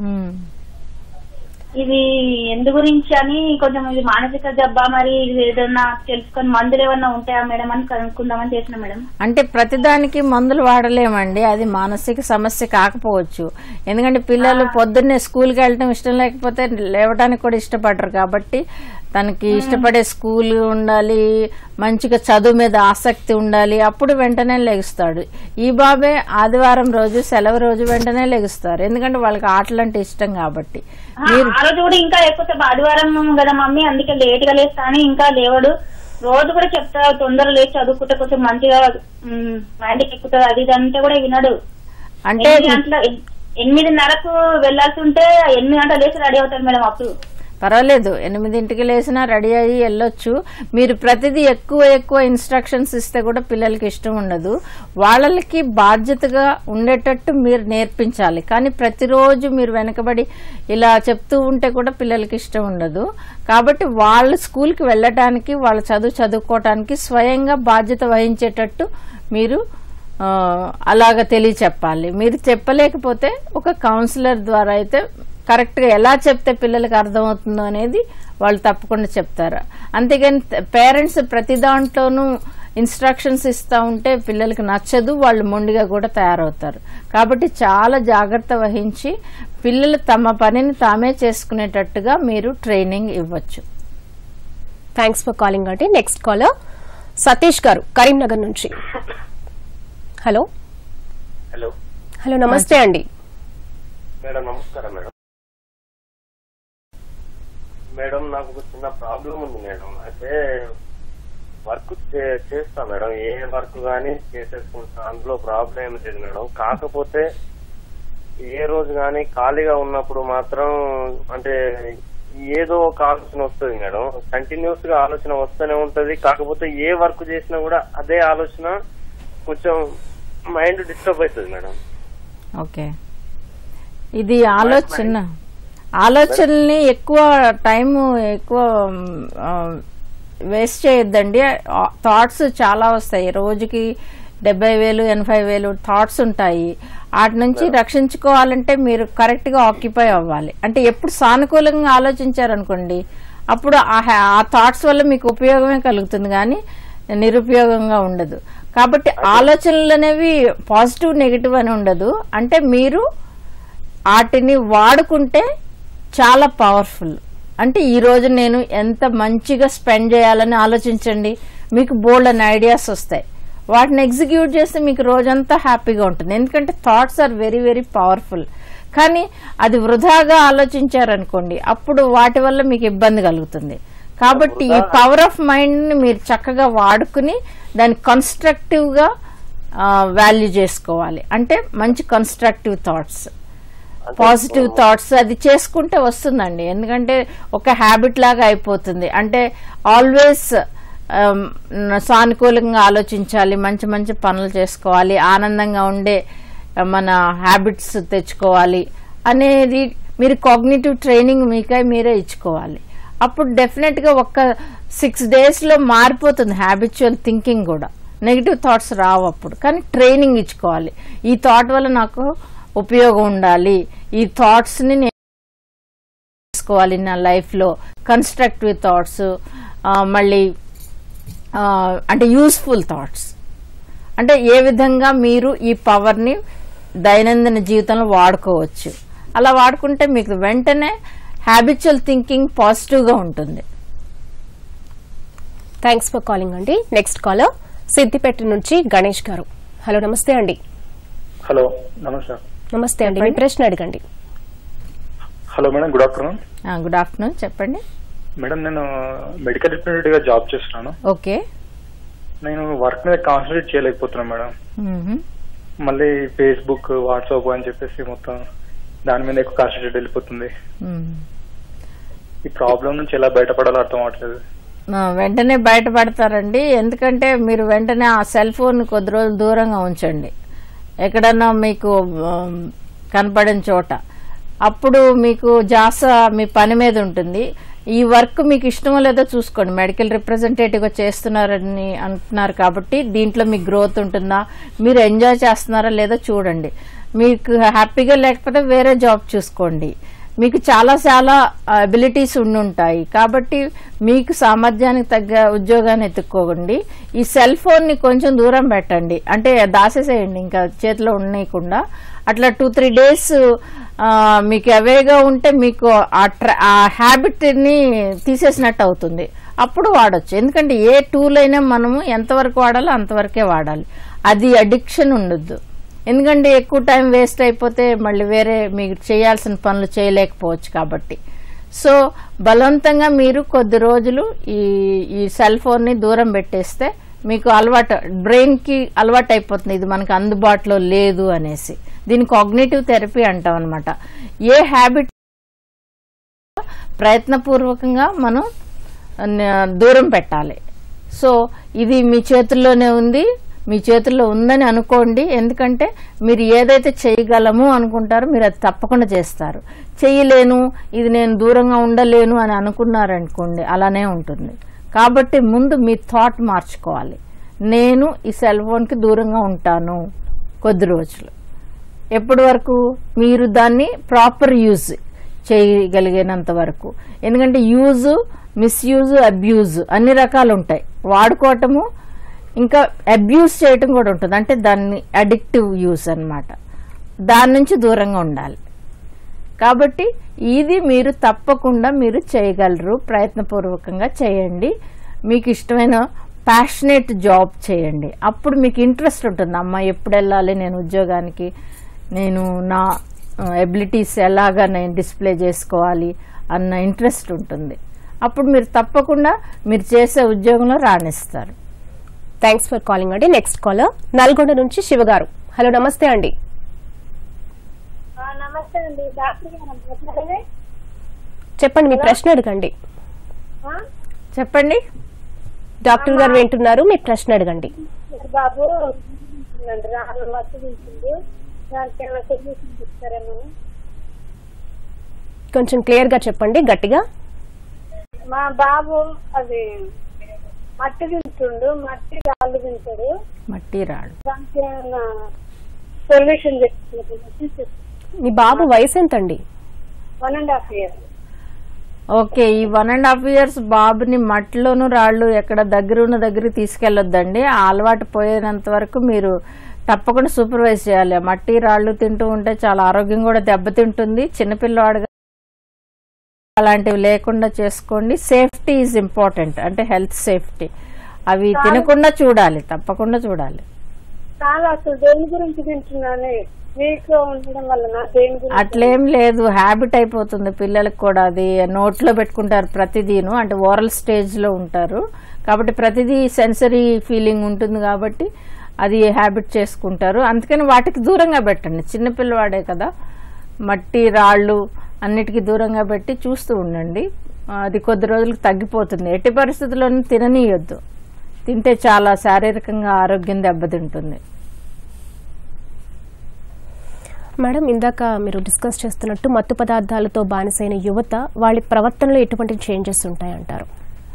ఇది ఎందు గురించి అని కొంచెం ఇది మానసిక జబ్బా, మరి ఏదన్నా తెలుసుకొని మందులు ఏమన్నా ఉంటాయా మేడం అని కనుక్కుందామని చేసిన మేడం. అంటే ప్రతిదానికి మందులు వాడలేమండి, అది మానసిక సమస్య కాకపోవచ్చు. ఎందుకంటే పిల్లలు పొద్దున్నే స్కూల్కి వెళ్ళటం ఇష్టం లేకపోతే లేవడానికి కూడా ఇష్టపడరు. కాబట్టి తనకి ఇష్టపడే స్కూల్ ఉండాలి, మంచిగా చదువు మీద ఆసక్తి ఉండాలి, అప్పుడు వెంటనే లెగుస్తాడు. ఈ బాబే ఆదివారం రోజు, సెలవు రోజు వెంటనే లెగుస్తారు, ఎందుకంటే వాళ్ళకి ఆటలు అంటే ఇష్టం కాబట్టి. ఆ రోజు కూడా ఇంకా ఎక్కువ ఆదివారం కదా మమ్మీ, అందుకే లేట్ గా లేస్తా అని ఇంకా లేవడు. రోజు కూడా చెప్తా తొందరగా లేచి చదువుకుంటే కొంచెం మంచిగా మైండ్కి ఎక్కుతుంది, అది ఇది అంటే కూడా వినడు. అంటే 8:30కు వెళ్లాల్సి ఉంటే 8 గంటలు లేచి రెడీ అవుతాడు మేడం. అప్పుడు పర్వాలేదు, 8ంటికి లేచినా రెడీ అయ్యి వెళ్ళొచ్చు. మీరు ప్రతిదీ ఎక్కువ ఇన్స్ట్రక్షన్స్ ఇస్తే కూడా పిల్లలకి ఇష్టం ఉండదు. వాళ్ళకి బాధ్యతగా ఉండేటట్టు మీరు నేర్పించాలి, కానీ ప్రతిరోజు మీరు వెనకబడి ఇలా చెప్తూ ఉంటే కూడా పిల్లలకి ఇష్టం ఉండదు. కాబట్టి వాళ్ళు స్కూల్కి వెళ్ళటానికి, వాళ్ళ చదువుకోవటానికి స్వయంగా బాధ్యత వహించేటట్టు మీరు అలాగ తెలియచెప్పాలి. మీరు చెప్పలేకపోతే ఒక కౌన్సిలర్ ద్వారా అయితే కరెక్ట్గా ఎలా చెప్తే పిల్లలకి అర్థమవుతుందో అనేది వాళ్ళు తప్పకుండా చెప్తారు. అంతేగాని పేరెంట్స్ ప్రతి దాంట్లోనూ ఇన్స్ట్రక్షన్స్ ఇస్తూ ఉంటే పిల్లలకి నచ్చదు, వాళ్ళు మొండిగా కూడా తయారవుతారు. కాబట్టి చాలా జాగ్రత్త వహించి పిల్లలు తమ పనిని తామే చేసుకునేటట్టుగా మీరు ట్రైనింగ్ ఇవ్వచ్చు. థ్యాంక్స్ ఫర్ కాలింగ్ అండి. నెక్స్ట్ కాలర్ సతీష్ గారు, కరీంనగర్ నుంచి. హలో. హలో. హలో, నమస్తే అండి. మేడం నమస్కారం మేడం. మేడం నాకు ఒక చిన్న ప్రాబ్లం ఉంది మేడం. అయితే వర్క్ చేస్తా మేడం, ఏ వర్క్ గానీ చేసేసుకుంటా, అందులో ప్రాబ్లం ఏమి లేదు మేడం. కాకపోతే ఏ రోజు గానీ ఖాళీగా ఉన్నప్పుడు మాత్రం అంటే ఏదో ఒక ఆలోచన వస్తుంది మేడం. కంటిన్యూస్ గా ఆలోచన వస్తూనే ఉంటది. కాకపోతే ఏ వర్క్ చేసినా కూడా అదే ఆలోచన, కొంచెం మైండ్ డిస్టర్బ్ అవుతుంది మేడం. ఓకే, ఇది ఆలోచనల్ని ఎక్కువ వేస్ట్ చేయొద్దండి. థాట్స్ చాలా వస్తాయి, రోజుకి 70,000 80,000 థాట్స్ ఉంటాయి. వాటి నుంచి రక్షించుకోవాలంటే మీరు కరెక్ట్ గా ఆక్యుపై అవ్వాలి. అంటే ఎప్పుడు సానుకూలంగా ఆలోచించారనుకోండి, అప్పుడు ఆ థాట్స్ వల్ల మీకు ఉపయోగమే కలుగుతుంది, కానీ నిరుపయోగంగా ఉండదు. కాబట్టి ఆలోచనలు అనేవి పాజిటివ్ నెగిటివ్ అని ఉండదు. అంటే మీరు వాటిని వాడుకుంటే చాలా పవర్ఫుల్. అంటే ఈ రోజు నేను ఎంత మంచిగా స్పెండ్ చేయాలని ఆలోచించండి, మీకు బోల్డ్ అని ఐడియాస్ వస్తాయి. వాటిని ఎగ్జిక్యూట్ చేస్తే మీకు రోజంతా హ్యాపీగా ఉంటుంది. ఎందుకంటే thoughts are very very powerful. కానీ అది వృధాగా ఆలోచించారనుకోండి, అప్పుడు వాటి వల్ల మీకు ఇబ్బంది కలుగుతుంది. కాబట్టి ఈ పవర్ ఆఫ్ మైండ్ ని మీరు చక్కగా వాడుకుని దాన్ని కన్స్ట్రక్టివ్ గా వాల్యూ చేసుకోవాలి. అంటే మంచి కన్స్ట్రక్టివ్ థాట్స్, పాజిటివ్ థాట్స్ అది చేసుకుంటే వస్తుందండి. ఎందుకంటే ఒక హ్యాబిట్ లాగా అయిపోతుంది. అంటే ఆల్వేస్ సానుకూలంగా ఆలోచించాలి, మంచి మంచి పనులు చేసుకోవాలి, ఆనందంగా ఉండే మన హ్యాబిట్స్ తెచ్చుకోవాలి అనేది మీరు కాగ్నిటివ్ ట్రైనింగ్ మీరే ఇచ్చుకోవాలి. అప్పుడు డెఫినెట్గా ఒక 6 daysలో మారిపోతుంది హ్యాబిచువల్ థింకింగ్ కూడా. నెగిటివ్ థాట్స్ రావు అప్పుడు. కానీ ట్రైనింగ్ ఇచ్చుకోవాలి. ఈ థాట్ వల్ల నాకు ఉపయోగం ఉండాలి, ఈ థాట్స్ని నేను తీసుకోవాలి నా లైఫ్లో, కన్స్ట్రక్టివ్ థాట్స్, మళ్ళీ అంటే యూస్ఫుల్ థాట్స్. అంటే ఏ విధంగా మీరు ఈ పవర్ని దైనందిన జీవితంలో వాడుకోవచ్చు. అలా వాడుకుంటే మీకు వెంటనే హ్యాబిచువల్ థింకింగ్ పాజిటివ్గా ఉంటుంది. థ్యాంక్స్ ఫర్ కాలింగ్ అండి. నెక్స్ట్ కాలర్ సిద్దిపేట నుంచి గణేష్ గారు. హలో, నమస్తే అండి. హలో, నమస్తే. నమస్తే అండి, మీ ప్రశ్న అడగండి. Hello madam, good afternoon. Good afternoon, చెప్పండి. మేడం, నేను మెడికల్ రిప్రజెంటేటివ్ గా జాబ్ చేస్తున్నాను. ఓకే. నేను వర్క్ మీద కాన్సన్ట్రేట్ చేయలేకపోతున్నాను మేడం. మళ్ళీ ఫేస్బుక్, వాట్సాప్ అని చెప్పేసి మొత్తం దాని మీద ఎక్కువ కాన్సన్ట్రేట్ వెళ్ళిపోతుంది. ఈ ప్రాబ్లం నుంచి ఎలా బయటపడాలో అర్థం అవట్లేదు. వెంటనే బయటపడతారండి. ఎందుకంటే మీరు వెంటనే ఆ సెల్ ఫోన్ కొద్ది రోజులు దూరంగా ఉంచండి, ఎక్కడన్నా మీకు కనపడిన చోట. అప్పుడు మీకు జాస మీ పని మీద ఉంటుంది. ఈ వర్క్ మీకు ఇష్టమో లేదో చూసుకోండి. మెడికల్ రిప్రజెంటేటివ్గా చేస్తున్నారని అంటున్నారు కాబట్టి దీంట్లో మీకు గ్రోత్ ఉంటుందా, మీరు ఎంజాయ్ చేస్తున్నారా లేదో చూడండి. మీకు హ్యాపీగా లేకపోతే వేరే జాబ్ చూసుకోండి. మీకు చాలా చాలా అబిలిటీస్ ఉండుంటాయి కాబట్టి మీకు సామర్థ్యానికి తగ్గ ఉద్యోగాన్ని ఎత్తుక్కోండి. ఈ సెల్ ఫోన్ని కొంచెం దూరం పెట్టండి, అంటే దాసేసేయండి, ఇంకా చేతిలో ఉండకుండా. అట్లా 2-3 days మీకు అవేగా ఉంటే మీకు ఆ హ్యాబిట్ని తీసేసినట్టు అవుతుంది. అప్పుడు వాడచ్చు. ఎందుకంటే ఏ టూల్ అయినా మనము ఎంతవరకు వాడాలో అంతవరకే వాడాలి. అది అడిక్షన్ ఉండొద్దు. ఎందుకంటే ఎక్కువ టైం వేస్ట్ అయిపోతే మళ్ళీ వేరే మీకు చేయాల్సిన పనులు చేయలేకపోవచ్చు కాబట్టి. సో బలవంతంగా మీరు కొద్ది రోజులు ఈ సెల్ ఫోన్ని దూరం పెట్టేస్తే మీకు అలవాటు, బ్రెయిన్కి అలవాటు అయిపోతుంది ఇది మనకు అందుబాటులో లేదు అనేసి. దీన్ని కాగ్నిటివ్ థెరపీ అంటాం అనమాట. ఏ హ్యాబిట్ ప్రయత్నపూర్వకంగా మనం దూరం పెట్టాలి. సో ఇది మీ చేతుల్లోనే ఉంది, మీ చేతుల్లో ఉందని అనుకోండి. ఎందుకంటే మీరు ఏదైతే చేయగలము అనుకుంటారో మీరు అది తప్పకుండా చేస్తారు. చేయలేను, ఇది నేను దూరంగా ఉండలేను అని అనుకున్నారనుకోండి, అలానే ఉంటుంది. కాబట్టి ముందు మీ థాట్ మార్చుకోవాలి. నేను ఈ సెల్ ఫోన్కి దూరంగా ఉంటాను కొద్ది రోజులు. ఎప్పటి వరకు? మీరు దాన్ని ప్రాపర్ యూజ్ చేయగలిగినంత వరకు. ఎందుకంటే యూజ్, మిస్యూజ్, అబ్యూజ్ అన్ని రకాలు ఉంటాయి. వాడుకోవటము ఇంకా అబ్యూజ్ చేయటం కూడా ఉంటుంది. అంటే దాన్ని అడిక్టివ్ యూజ్ అన్నమాట. దాని నుంచి దూరంగా ఉండాలి. కాబట్టి ఇది మీరు తప్పకుండా మీరు చేయగలరు. ప్రయత్నపూర్వకంగా చేయండి. మీకు ఇష్టమైన ప్యాషనేట్ జాబ్ చేయండి. అప్పుడు మీకు ఇంట్రెస్ట్ ఉంటుంది. అమ్మ ఎప్పుడు వెళ్ళాలి నేను ఉద్యోగానికి, నేను నా ఎబిలిటీస్ ఎలాగా నేను డిస్ప్లే చేసుకోవాలి అన్న ఇంట్రెస్ట్ ఉంటుంది. అప్పుడు మీరు తప్పకుండా మీరు చేసే ఉద్యోగంలో రాణిస్తారు. థ్యాంక్స్ ఫర్ కాలింగ్ అండి. నెక్స్ట్ కాలర్ నల్గొండ నుంచి శివ గారు. హలో, నమస్తే అండి. నమస్తే అండి. చెప్పండి, మీ ప్రశ్న అడగండి. చెప్పండి, డాక్టర్ గారు వింటున్నారు, మీ ప్రశ్న అడగండి. బాబు కొంచెం క్లియర్ గా చెప్పండి, గట్టిగా. మా బాబు అది మట్టి తింటుండు, మట్టి రాళ్ళు తింటాడు. మట్టి రాళ్ళు దానికి సొల్యూషన్ చెప్తున్నారు. మీ బాబు వయసు ఎంతండి? 1.5 years. ఓకే. ఈ 1.5 years బాబుని మట్టిలోను రాళ్ళు ఎక్కడ దగ్గర తీసుకెళ్లొద్దండి. ఆ అలవాటు పోయేంత వరకు మీరు తప్పకుండా సూపర్వైజ్ చేయాలి. మట్టి రాళ్ళు తింటూ ఉంటే చాలా ఆరోగ్యం కూడా దెబ్బతింటుంది. చిన్నపిల్లవాడుగా అలాంటివి లేకుండా చేసుకోండి. సేఫ్టీ ఈజ్ ఇంపార్టెంట్, అంటే హెల్త్ సేఫ్టీ. అవి తినకుండా చూడాలి, తప్పకుండా చూడాలి. చాలా అసలు దేని గురించి తింటున్నాను వీక్లో ఉండడం వల్ల దేని గురించి అట్లేం లేదు, హ్యాబిట్ అయిపోతుంది పిల్లలకు కూడా. అది నోట్లో పెట్టుకుంటారు ప్రతిదీను, అంటే ఓరల్ స్టేజ్ లో ఉంటారు కాబట్టి ప్రతిదీ సెన్సరీ ఫీలింగ్ ఉంటుంది కాబట్టి అది హ్యాబిట్ చేసుకుంటారు. అందుకని వాటికి దూరంగా పెట్టండి. చిన్నపిల్లవాడే కదా, మట్టి రాళ్ళు అన్నిటికీ దూరంగా పెట్టి చూస్తూ ఉండండి. అది కొద్ది రోజులకు తగ్గిపోతుంది. ఎట్టి పరిస్థితుల్లోనూ తిననీయొద్దు. తింటే చాలా శారీరకంగా ఆరోగ్యం దెబ్బతింటుంది. మేడం, ఇందాక మీరు డిస్కస్ చేస్తున్నట్టు మత్తు పదార్థాలతో బానిసైన యువత వాళ్ళ ప్రవర్తనలో ఎటువంటి చేంజెస్ ఉంటాయంటారు?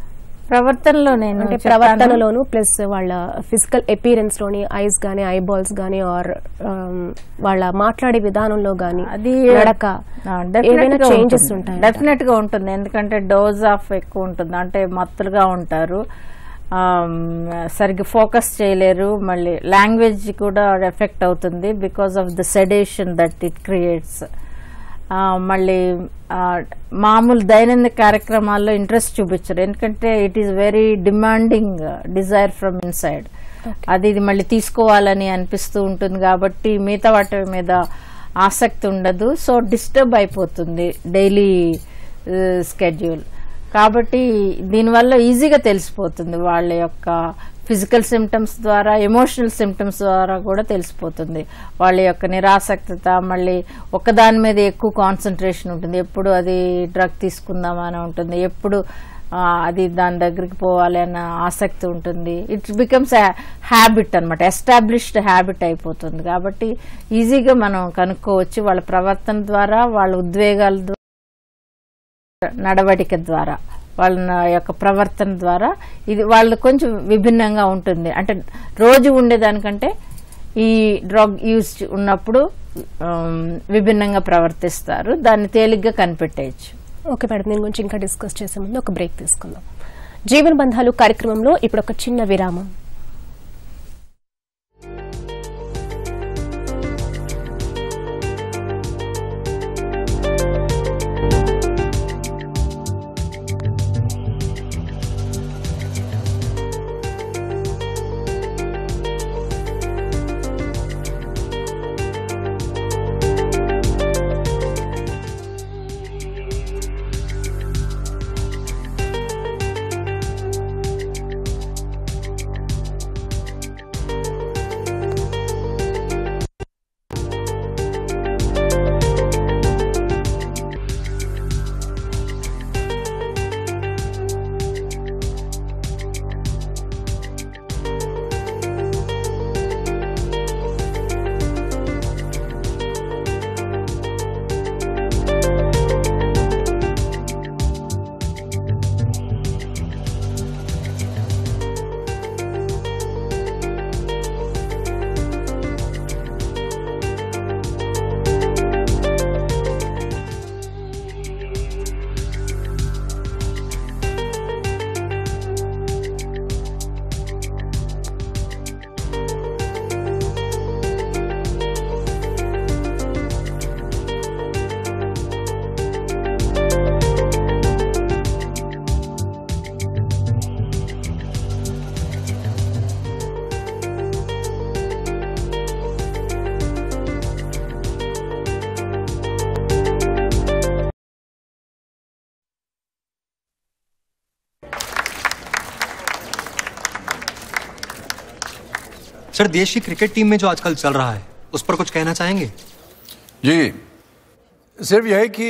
ప్రవర్తనలోను ప్లస్ వాళ్ళ ఫిజికల్ అపీరెన్స్ లోని ఐస్ గానీ, ఐబాల్స్ గానీ, ఆర్ వాళ్ళ మాట్లాడే విధానంలో గానీ, అది చేంజెస్ ఉంటాయి? డెఫినెట్ గా ఉంటుంది. ఎందుకంటే డోస్ ఆఫ్ ఎక్కువ ఉంటుంది. అంటే మత్తులుగా ఉంటారు, సరిగ్గా ఫోకస్ చేయలేరు. మళ్ళీ లాంగ్వేజ్ కూడా ఎఫెక్ట్ అవుతుంది because of the sedation that it creates. మళ్ళీ మామూలు దైనందిక కార్యక్రమాల్లో ఇంట్రెస్ట్ చూపించరు. ఎందుకంటే it is very demanding desire from inside. అది మళ్ళీ తీసుకోవాలని అనిపిస్తూ ఉంటుంది కాబట్టి మిగతా వాటి మీద ఆసక్తి ఉండదు. సో డిస్టర్బ్ అయిపోతుంది డైలీ స్కెడ్యూల్. కాబట్టి దీనివల్ల ఈజీగా తెలిసిపోతుంది. వాళ్ళ యొక్క ఫిజికల్ సిమ్టమ్స్ ద్వారా, ఎమోషనల్ సిమ్టమ్స్ ద్వారా కూడా తెలిసిపోతుంది. వాళ్ళ యొక్క నిరాసక్తత, మళ్ళీ ఒకదాని మీద ఎక్కువ కాన్సన్ట్రేషన్ ఉంటుంది. ఎప్పుడు అది డ్రగ్ తీసుకుందామని ఉంటుంది, ఎప్పుడు అది దాని దగ్గరికి పోవాలి అన్న ఆసక్తి ఉంటుంది. ఇట్ బికమ్స్ హ్యాబిట్ అనమాట, ఎస్టాబ్లిష్డ్ హ్యాబిట్ అయిపోతుంది. కాబట్టి ఈజీగా మనం కనుక్కోవచ్చు వాళ్ళ ప్రవర్తన ద్వారా, వాళ్ళ ఉద్వేగాల ద్వారా, నడవడిక ద్వారా, వాళ్ళ యొక్క ప్రవర్తన ద్వారా. ఇది వాళ్ళు కొంచెం విభిన్నంగా ఉంటుంది. అంటే రోజు ఉండేదానికంటే ఈ డ్రగ్ యూజ్ ఉన్నప్పుడు విభిన్నంగా ప్రవర్తిస్తారు. దాన్ని తేలిగ్గా కనిపెట్టేయచ్చు. ఓకే మేడం, దీని గురించి ఇంకా డిస్కస్ చేసే ముందు ఒక బ్రేక్ తీసుకుందాం. జీవన బంధాలు కార్యక్రమంలో ఇప్పుడు ఒక చిన్న విరామం. सर, देश की क्रिकेट टीम में जो आजकल चल रहा है उस पर कुछ कहना चाहेंगे? जी, सिर्फ यह कि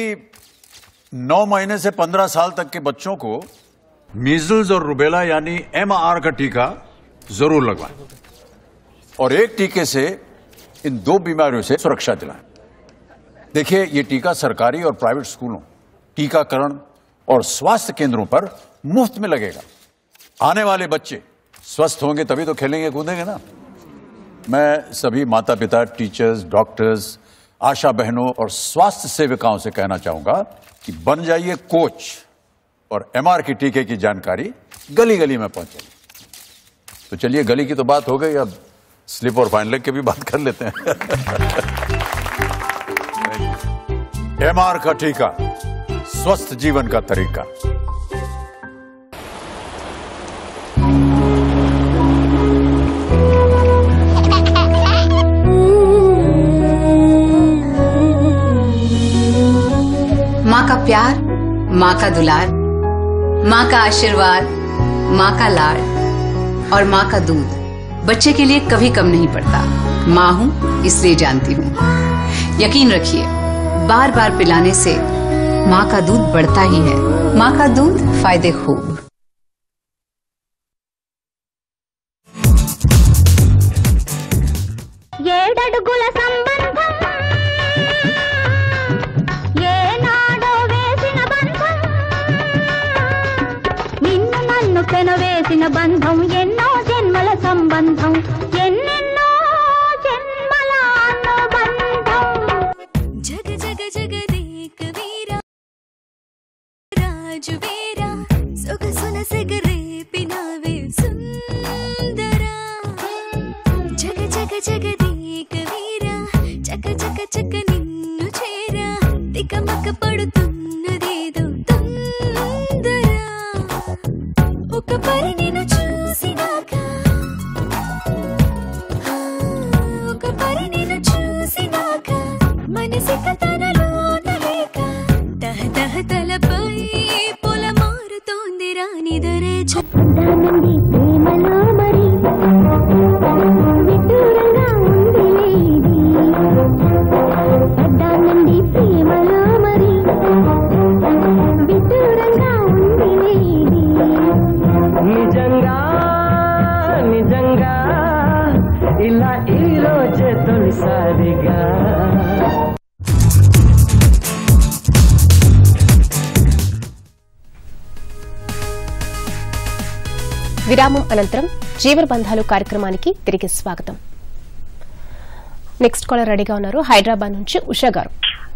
9 महीने से 15 साल तक के बच्चों को मीजल्स और रुबेला यानी MR का टीका जरूर लगवाएं और एक टीके से इन 2 बीमारियों से सुरक्षा दिलाएं। देखिए, ये टीका सरकारी और प्राइवेट स्कूलों, टीकाकरण और स्वास्थ्य केंद्रों पर मुफ्त में लगेगा। आने वाले बच्चे स्वस्थ होंगे तभी तो खेलेंगे कूदेंगे ना। मैं सभी माता पिता, टीचर्स, डॉक्टर्स, आशा बहनों और स्वास्थ्य सेविकाओं से कहना चाहूंगा कि बन जाइए कोच और MR की टीके की जानकारी गली गली में पहुंचे। तो चलिए, गली की तो बात हो गई, अब स्लिप और फाइन लेग की भी बात कर लेते हैं। MR का टीका, स्वस्थ जीवन का तरीका। माँ का प्यार, माँ का दुलार, माँ का आशीर्वाद, माँ का लाड और माँ का दूध बच्चे के लिए कभी कम नहीं पड़ता। माँ हूँ इसलिए जानती हूँ। यकीन रखिए, बार बार पिलाने से माँ का दूध बढ़ता ही है। माँ का दूध फायदे खूब। ఏడడుగుల సంబంధం ఏనాడో వేసిన బంధం నిన్ను నన్ను పెనవేసిన బంధం ఎన్నో జన్మల సంబంధం ఎన్నెన్నో జన్మల అనుబంధం జగ జగ జగదేక వీర రాజు వీర సొగసున సెగరేపినావే సుందరా జగ జగ జగదేక వీర చక చక చక నిన్ను చేరా తికమక పడుతున్నదేదో తొందర ఒక పరి నిన్ను చూసినాక ఒక పరి నిన్ను చూసినాక మనసిక తనలోన లేక దహ దహ తలపై పొల మారుతోంది రానిదరే చెప్పండి ప్రేమలో మరి విదూరంగా ఉందిలే ఇది పడ్డానండి ప్రేమలో మరి విదూరంగా ఉందిలే ఇది నిజంగా నిజంగా ఇలా ఈ రోజే తొలిసారిగా విరామం అనంతరం జీవన బంధాలు కార్యక్రమానికి తిరిగి స్వాగతం. నెక్స్ట్ కాలర్ రెడీగా ఉన్నారు. హైదరాబాద్ నుంచి ఉషా గారు.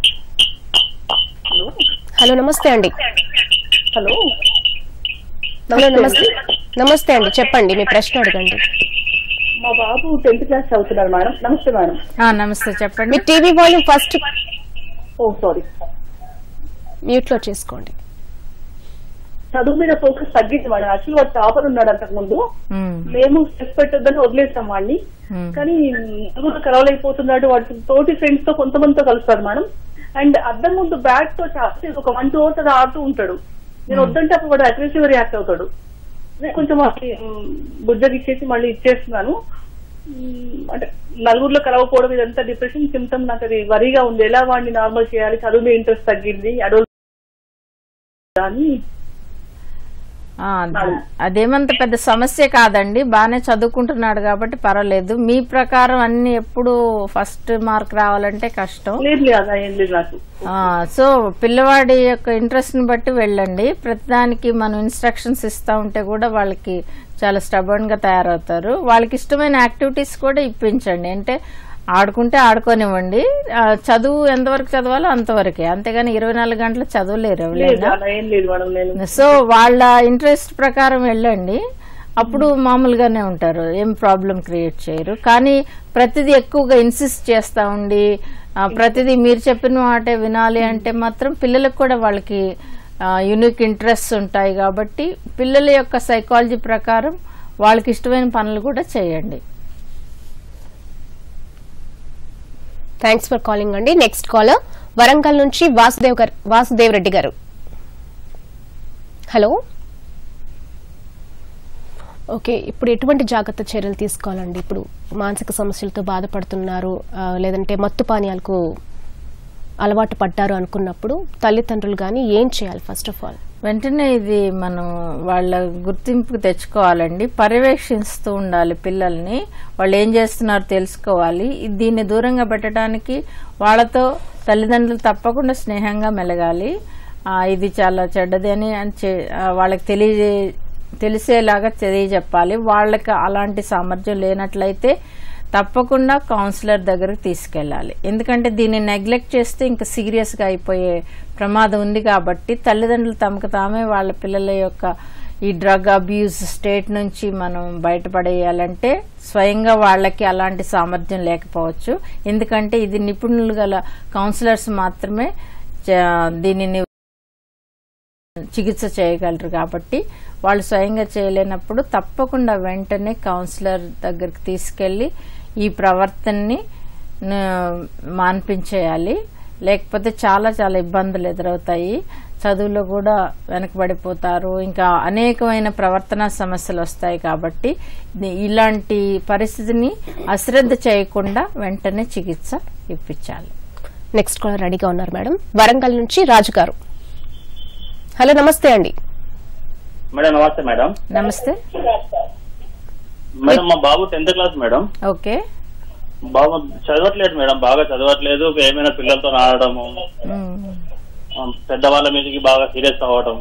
హలో నమస్తే అండి. హలో నమస్తే. నమస్తే అండి, చెప్పండి మీ ప్రశ్న అడగండి. మా బాబు 10th క్లాస్ చదువుతున్నారు మేడం. నమస్తే మేడం. నమస్తే, చెప్పండి. మీ TV volume first sorry mute లో చేసుకోండి. చదువు మీద ఫోకస్ తగ్గింది మేడం. యాక్చువల్ వాడు టాపర్ ఉన్నాడు అంతకు ముందు. మేము స్టెప్ పెట్టొద్దని వదిలేసాం వాడిని. కానీ చదువులో కలవలేకపోతున్నాడు. వాడి తోటి ఫ్రెండ్స్ తో కొంతమందితో కలుస్తాడు మేడం. అండ్ అద్దం ముందు బ్యాట్ తో ఒక 1-2 hours అది ఆడుతూ ఉంటాడు. నేను వద్దంటే అప్పుడు వాడు అగ్రెసివ్ రియాక్ట్ అవుతాడు. కొంచెం బుజ్జకి ఇచ్చేసి మళ్ళీ ఇచ్చేస్తున్నాను. అంటే నలుగురిలో కలవకపోవడం ఇదంతా డిప్రెషన్ సిమ్టమ్. నాకు అది వరీగా ఉంది. ఎలా వాడిని నార్మల్ చేయాలి? చదువు మీద ఇంట్రెస్ట్ తగ్గింది అడోల్ అని. అదేమంత పెద్ద సమస్య కాదండి, బాగానే చదువుకుంటున్నాడు కాబట్టి పర్వాలేదు. మీ ప్రకారం అన్ని ఎప్పుడు ఫస్ట్ మార్క్ రావాలంటే కష్టం. సో పిల్లవాడి యొక్క ఇంట్రెస్ట్ ని బట్టి వెళ్ళండి. ప్రతిదానికి మనం ఇన్స్ట్రక్షన్స్ ఇస్తా ఉంటే కూడా వాళ్ళకి చాలా స్టబర్న్ గా తయారవుతారు. వాళ్ళకి ఇష్టమైన యాక్టివిటీస్ కూడా ఇప్పించండి. అంటే ఆడుకుంటే ఆడుకోనివ్వండి. చదువు ఎంతవరకు చదవాలో అంతవరకే, అంతేగాని 24 గంటలు చదవలేరు. సో వాళ్ళ ఇంట్రెస్ట్ ప్రకారం వెళ్ళండి, అప్పుడు మామూలుగానే ఉంటారు, ఏం ప్రాబ్లం క్రియేట్ చేయరు. కానీ ప్రతిదీ ఎక్కువగా ఇన్సిస్ట్ చేస్తా ఉండి ప్రతిదీ మీరు చెప్పిన మాటే వినాలి అంటే మాత్రం పిల్లలకు కూడా వాళ్ళకి యూనిక్ ఇంట్రెస్ట్ ఉంటాయి. కాబట్టి పిల్లల యొక్క సైకాలజీ ప్రకారం వాళ్ళకి ఇష్టమైన పనులు కూడా చేయండి. థ్యాంక్స్ ఫర్ కాలింగ్ అండి. నెక్స్ట్ కాలర్ వరంగల్ నుంచి వాసుదేవ్ రెడ్డి గారు. హలో. ఓకే, ఇప్పుడు ఎటువంటి జాగ్రత్త చర్యలు తీసుకోవాలండి? ఇప్పుడు మానసిక సమస్యలతో బాధపడుతున్నారు, లేదంటే మత్తు పానీయాలకు అలవాటు పడ్డారు అనుకున్నప్పుడు తల్లిదండ్రులు కానీ ఏం చేయాలి? ఫస్ట్ ఆఫ్ ఆల్ వెంటనే ఇది మనం వాళ్ళ గుర్తింపుకు తెచ్చుకోవాలండి. పర్యవేక్షిస్తూ ఉండాలి పిల్లల్ని. వాళ్ళు ఏం చేస్తున్నారో తెలుసుకోవాలి. దీన్ని దూరంగా పెట్టడానికి వాళ్ళతో తల్లిదండ్రులు తప్పకుండా స్నేహంగా మెలగాలి. ఇది చాలా చెడ్డది అని వాళ్ళకి తెలిసేలాగా తెలియజెప్పాలి. వాళ్ళకి అలాంటి సామర్థ్యం లేనట్లయితే తప్పకుండా కౌన్సిలర్ దగ్గరకు తీసుకెళ్లాలి. ఎందుకంటే దీన్ని నెగ్లెక్ట్ చేస్తే ఇంకా సీరియస్ గా అయిపోయే ప్రమాదం ఉంది. కాబట్టి తల్లిదండ్రులు తమకు తామే వాళ్ళ పిల్లల యొక్క ఈ డ్రగ్ అబ్యూజ్ స్టేట్ నుంచి మనం బయటపడేయాలంటే స్వయంగా వాళ్ళకి అలాంటి సామర్థ్యం లేకపోవచ్చు. ఎందుకంటే ఇది నిపుణులు గల కౌన్సిలర్స్ మాత్రమే దీనిని చికిత్స చేయగలరు. కాబట్టి వాళ్ళు స్వయంగా చేయలేనప్పుడు తప్పకుండా వెంటనే కౌన్సిలర్ దగ్గరికి తీసుకెళ్లి ఈ ప్రవర్తనని మాన్పించేయాలి. లేకపోతే చాలా చాలా ఇబ్బందులు ఎదురవుతాయి. చదువులో కూడా వెనకబడిపోతారు, ఇంకా అనేకమైన ప్రవర్తన సమస్యలు వస్తాయి. కాబట్టి ఇలాంటి పరిస్థితిని అశ్రద్ధ చేయకుండా వెంటనే చికిత్స ఇప్పించాలి. నెక్స్ట్ కాలర్ రెడీగా ఉన్నారు మేడం. వరంగల్ నుంచి రాజు గారు. హలో, నమస్తే అండి. మేడం నమస్తే. మేడం నమస్తే. మేడం మా బాబు 10th క్లాస్ మేడం. ఓకే. బాబు చదవట్లేదు మేడం, బాగా చదవట్లేదు. ఏమైనా పిల్లలతో ఆడటము, పెద్దవాళ్ళ మీదకి బాగా సీరియస్ అవ్వడం.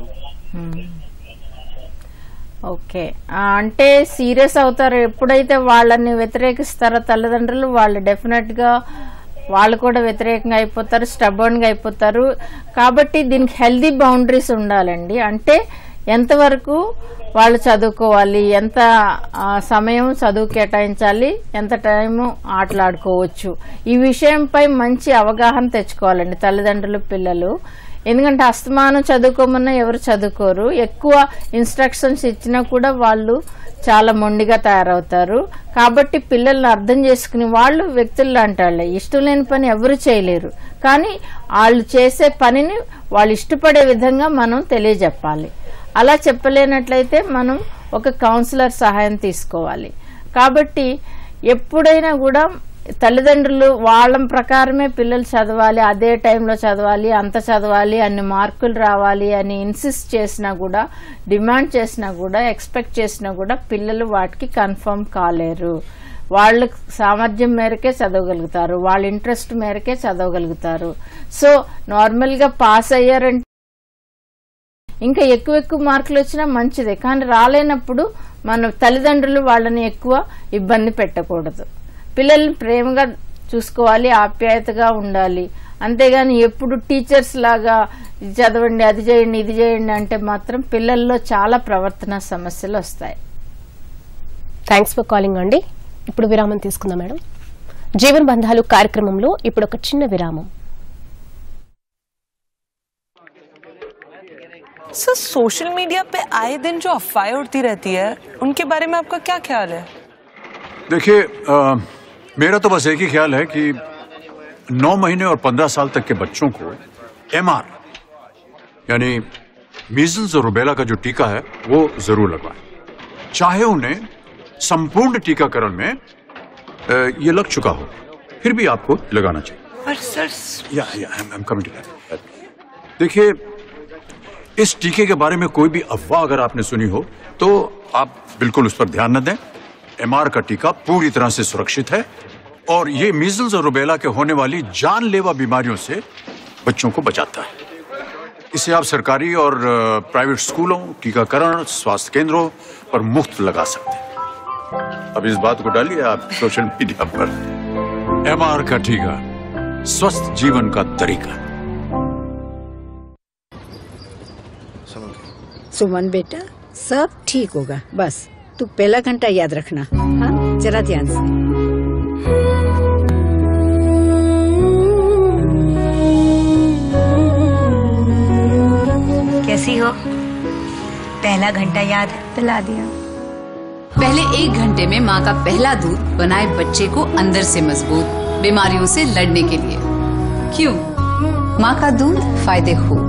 ఓకే, అంటే సీరియస్ అవుతారు. ఎప్పుడైతే వాళ్ళని వ్యతిరేకిస్తారో తల్లిదండ్రులు, వాళ్ళు డెఫినెట్ గా వాళ్ళు కూడా వ్యతిరేకంగా అయిపోతారు, స్టబర్న్ గా అయిపోతారు. కాబట్టి దీనికి హెల్దీ బౌండరీస్ ఉండాలండి. అంటే ఎంతవరకు వాళ్ళు చదువుకోవాలి, ఎంత సమయం చదువు కేటాయించాలి, ఎంత టైము ఆటలాడుకోవచ్చు, ఈ విషయంపై మంచి అవగాహన తెచ్చుకోవాలండి తల్లిదండ్రులు, పిల్లలు. ఎందుకంటే అస్తమానం చదువుకోమన్నా ఎవరు చదువుకోరు. ఎక్కువ ఇన్స్ట్రక్షన్స్ ఇచ్చినా కూడా వాళ్ళు చాలా మొండిగా తయారవుతారు. కాబట్టి పిల్లల్ని అర్థం చేసుకుని, వాళ్ళు వ్యక్తులు అంటాళ్ళే, ఇష్టం లేని పని ఎవరు చేయలేరు. కానీ వాళ్ళు చేసే పనిని వాళ్ళు ఇష్టపడే విధంగా మనం తెలియజెప్పాలి. అలా చెప్పలేనట్లయితే మనం ఒక కౌన్సిలర్ సహాయం తీసుకోవాలి. కాబట్టి ఎప్పుడైనా కూడా తల్లిదండ్రులు వాళ్ళ ప్రకారమే పిల్లలు చదవాలి, అదే టైంలో చదవాలి, అంత చదవాలి, అన్ని మార్కులు రావాలి అని ఇన్సిస్ట్ చేసినా కూడా, డిమాండ్ చేసినా కూడా, ఎక్స్పెక్ట్ చేసినా కూడా పిల్లలు వాటికి కన్ఫర్మ్ కాలేరు. వాళ్ళ సామర్థ్యం మేరకే చదవగలుగుతారు, వాళ్ళ ఇంట్రెస్ట్ మేరకే చదవగలుగుతారు. సో నార్మల్గా పాస్ అయ్యారంటే ఇంకా ఎక్కువ ఎక్కువ మార్కులు వచ్చినా మంచిదే. కానీ రాలేనప్పుడు మన తల్లిదండ్రులు వాళ్ళని ఎక్కువ ఇబ్బంది పెట్టకూడదు. పిల్లల్ని ప్రేమగా చూసుకోవాలి, ఆప్యాయతగా ఉండాలి. అంతేగాని ఎప్పుడు టీచర్స్ లాగా చదవండి, అది చేయండి, ఇది చేయండి అంటే మాత్రం పిల్లల్లో చాలా ప్రవర్తన సమస్యలు వస్తాయి. థ్యాంక్స్ ఫర్ కాలింగ్ అండి. ఇప్పుడు విరామం తీసుకుందాం మేడం. జీవన బంధాలు కార్యక్రమంలో ఇప్పుడు ఒక చిన్న విరామం. सर सोशल मीडिया पे आए दिन जो अफवाहें उड़ती रहती है, उनके बारे में आपका क्या ख्याल है? देखिए, मेरा तो बस एक ही ख्याल है कि 9 महीने और 15 साल तक के बच्चों को MR यानी मीजल्स और रुबेला का जो टीका है वो जरूर लगवाएं। चाहे उन्हें संपूर्ण टीकाकरण में ये लग चुका हो, फिर भी आपको लगाना चाहिए। पर sir I'm coming to that. देखिए, इस टीके के बारे में कोई भी अफवाह अगर आपने सुनी हो तो आप बिल्कुल उस पर ध्यान न दें। MR का टीका पूरी तरह से सुरक्षित है और ये मीजल्स और रुबेला के होने वाली जानलेवा बीमारियों से बच्चों को बचाता है। इसे आप सरकारी और प्राइवेट स्कूलों, टीकाकरण, स्वास्थ्य केंद्रों पर मुफ्त लगा सकते हैं। अब इस बात को डालिए आप सोशल मीडिया पर। MR का टीका, स्वस्थ जीवन का तरीका। सुमन बेटा, सब ठीक होगा, बस तू पहला घंटा याद रखना। हाँ, जरा ध्यान से। कैसी हो? पहला घंटा याद दिला दिया। पहले 1 घंटे में माँ का पहला दूध बनाए बच्चे को अंदर से मजबूत, बीमारियों से लड़ने के लिए। क्यों? माँ का दूध फायदे खूब।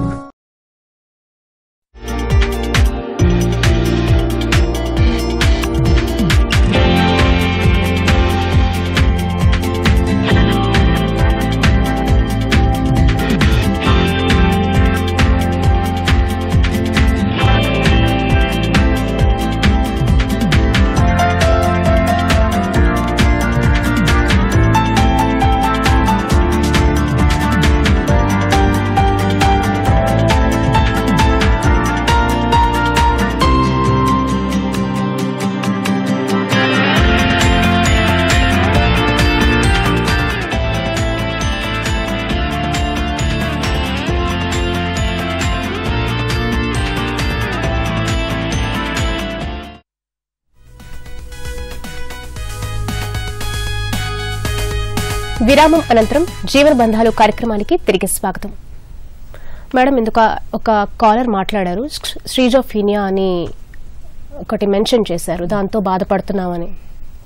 విరామం అనంతరం జీవన బంధాలు కార్యక్రమానికి తిరిగి స్వాగతం. మేడం, ఇందుక ఒక కాలర్ మాట్లాడారు, శ్రీజోఫీనియా అని ఒకటి మెన్షన్ చేశారు, దాంతో బాధపడుతున్నామని.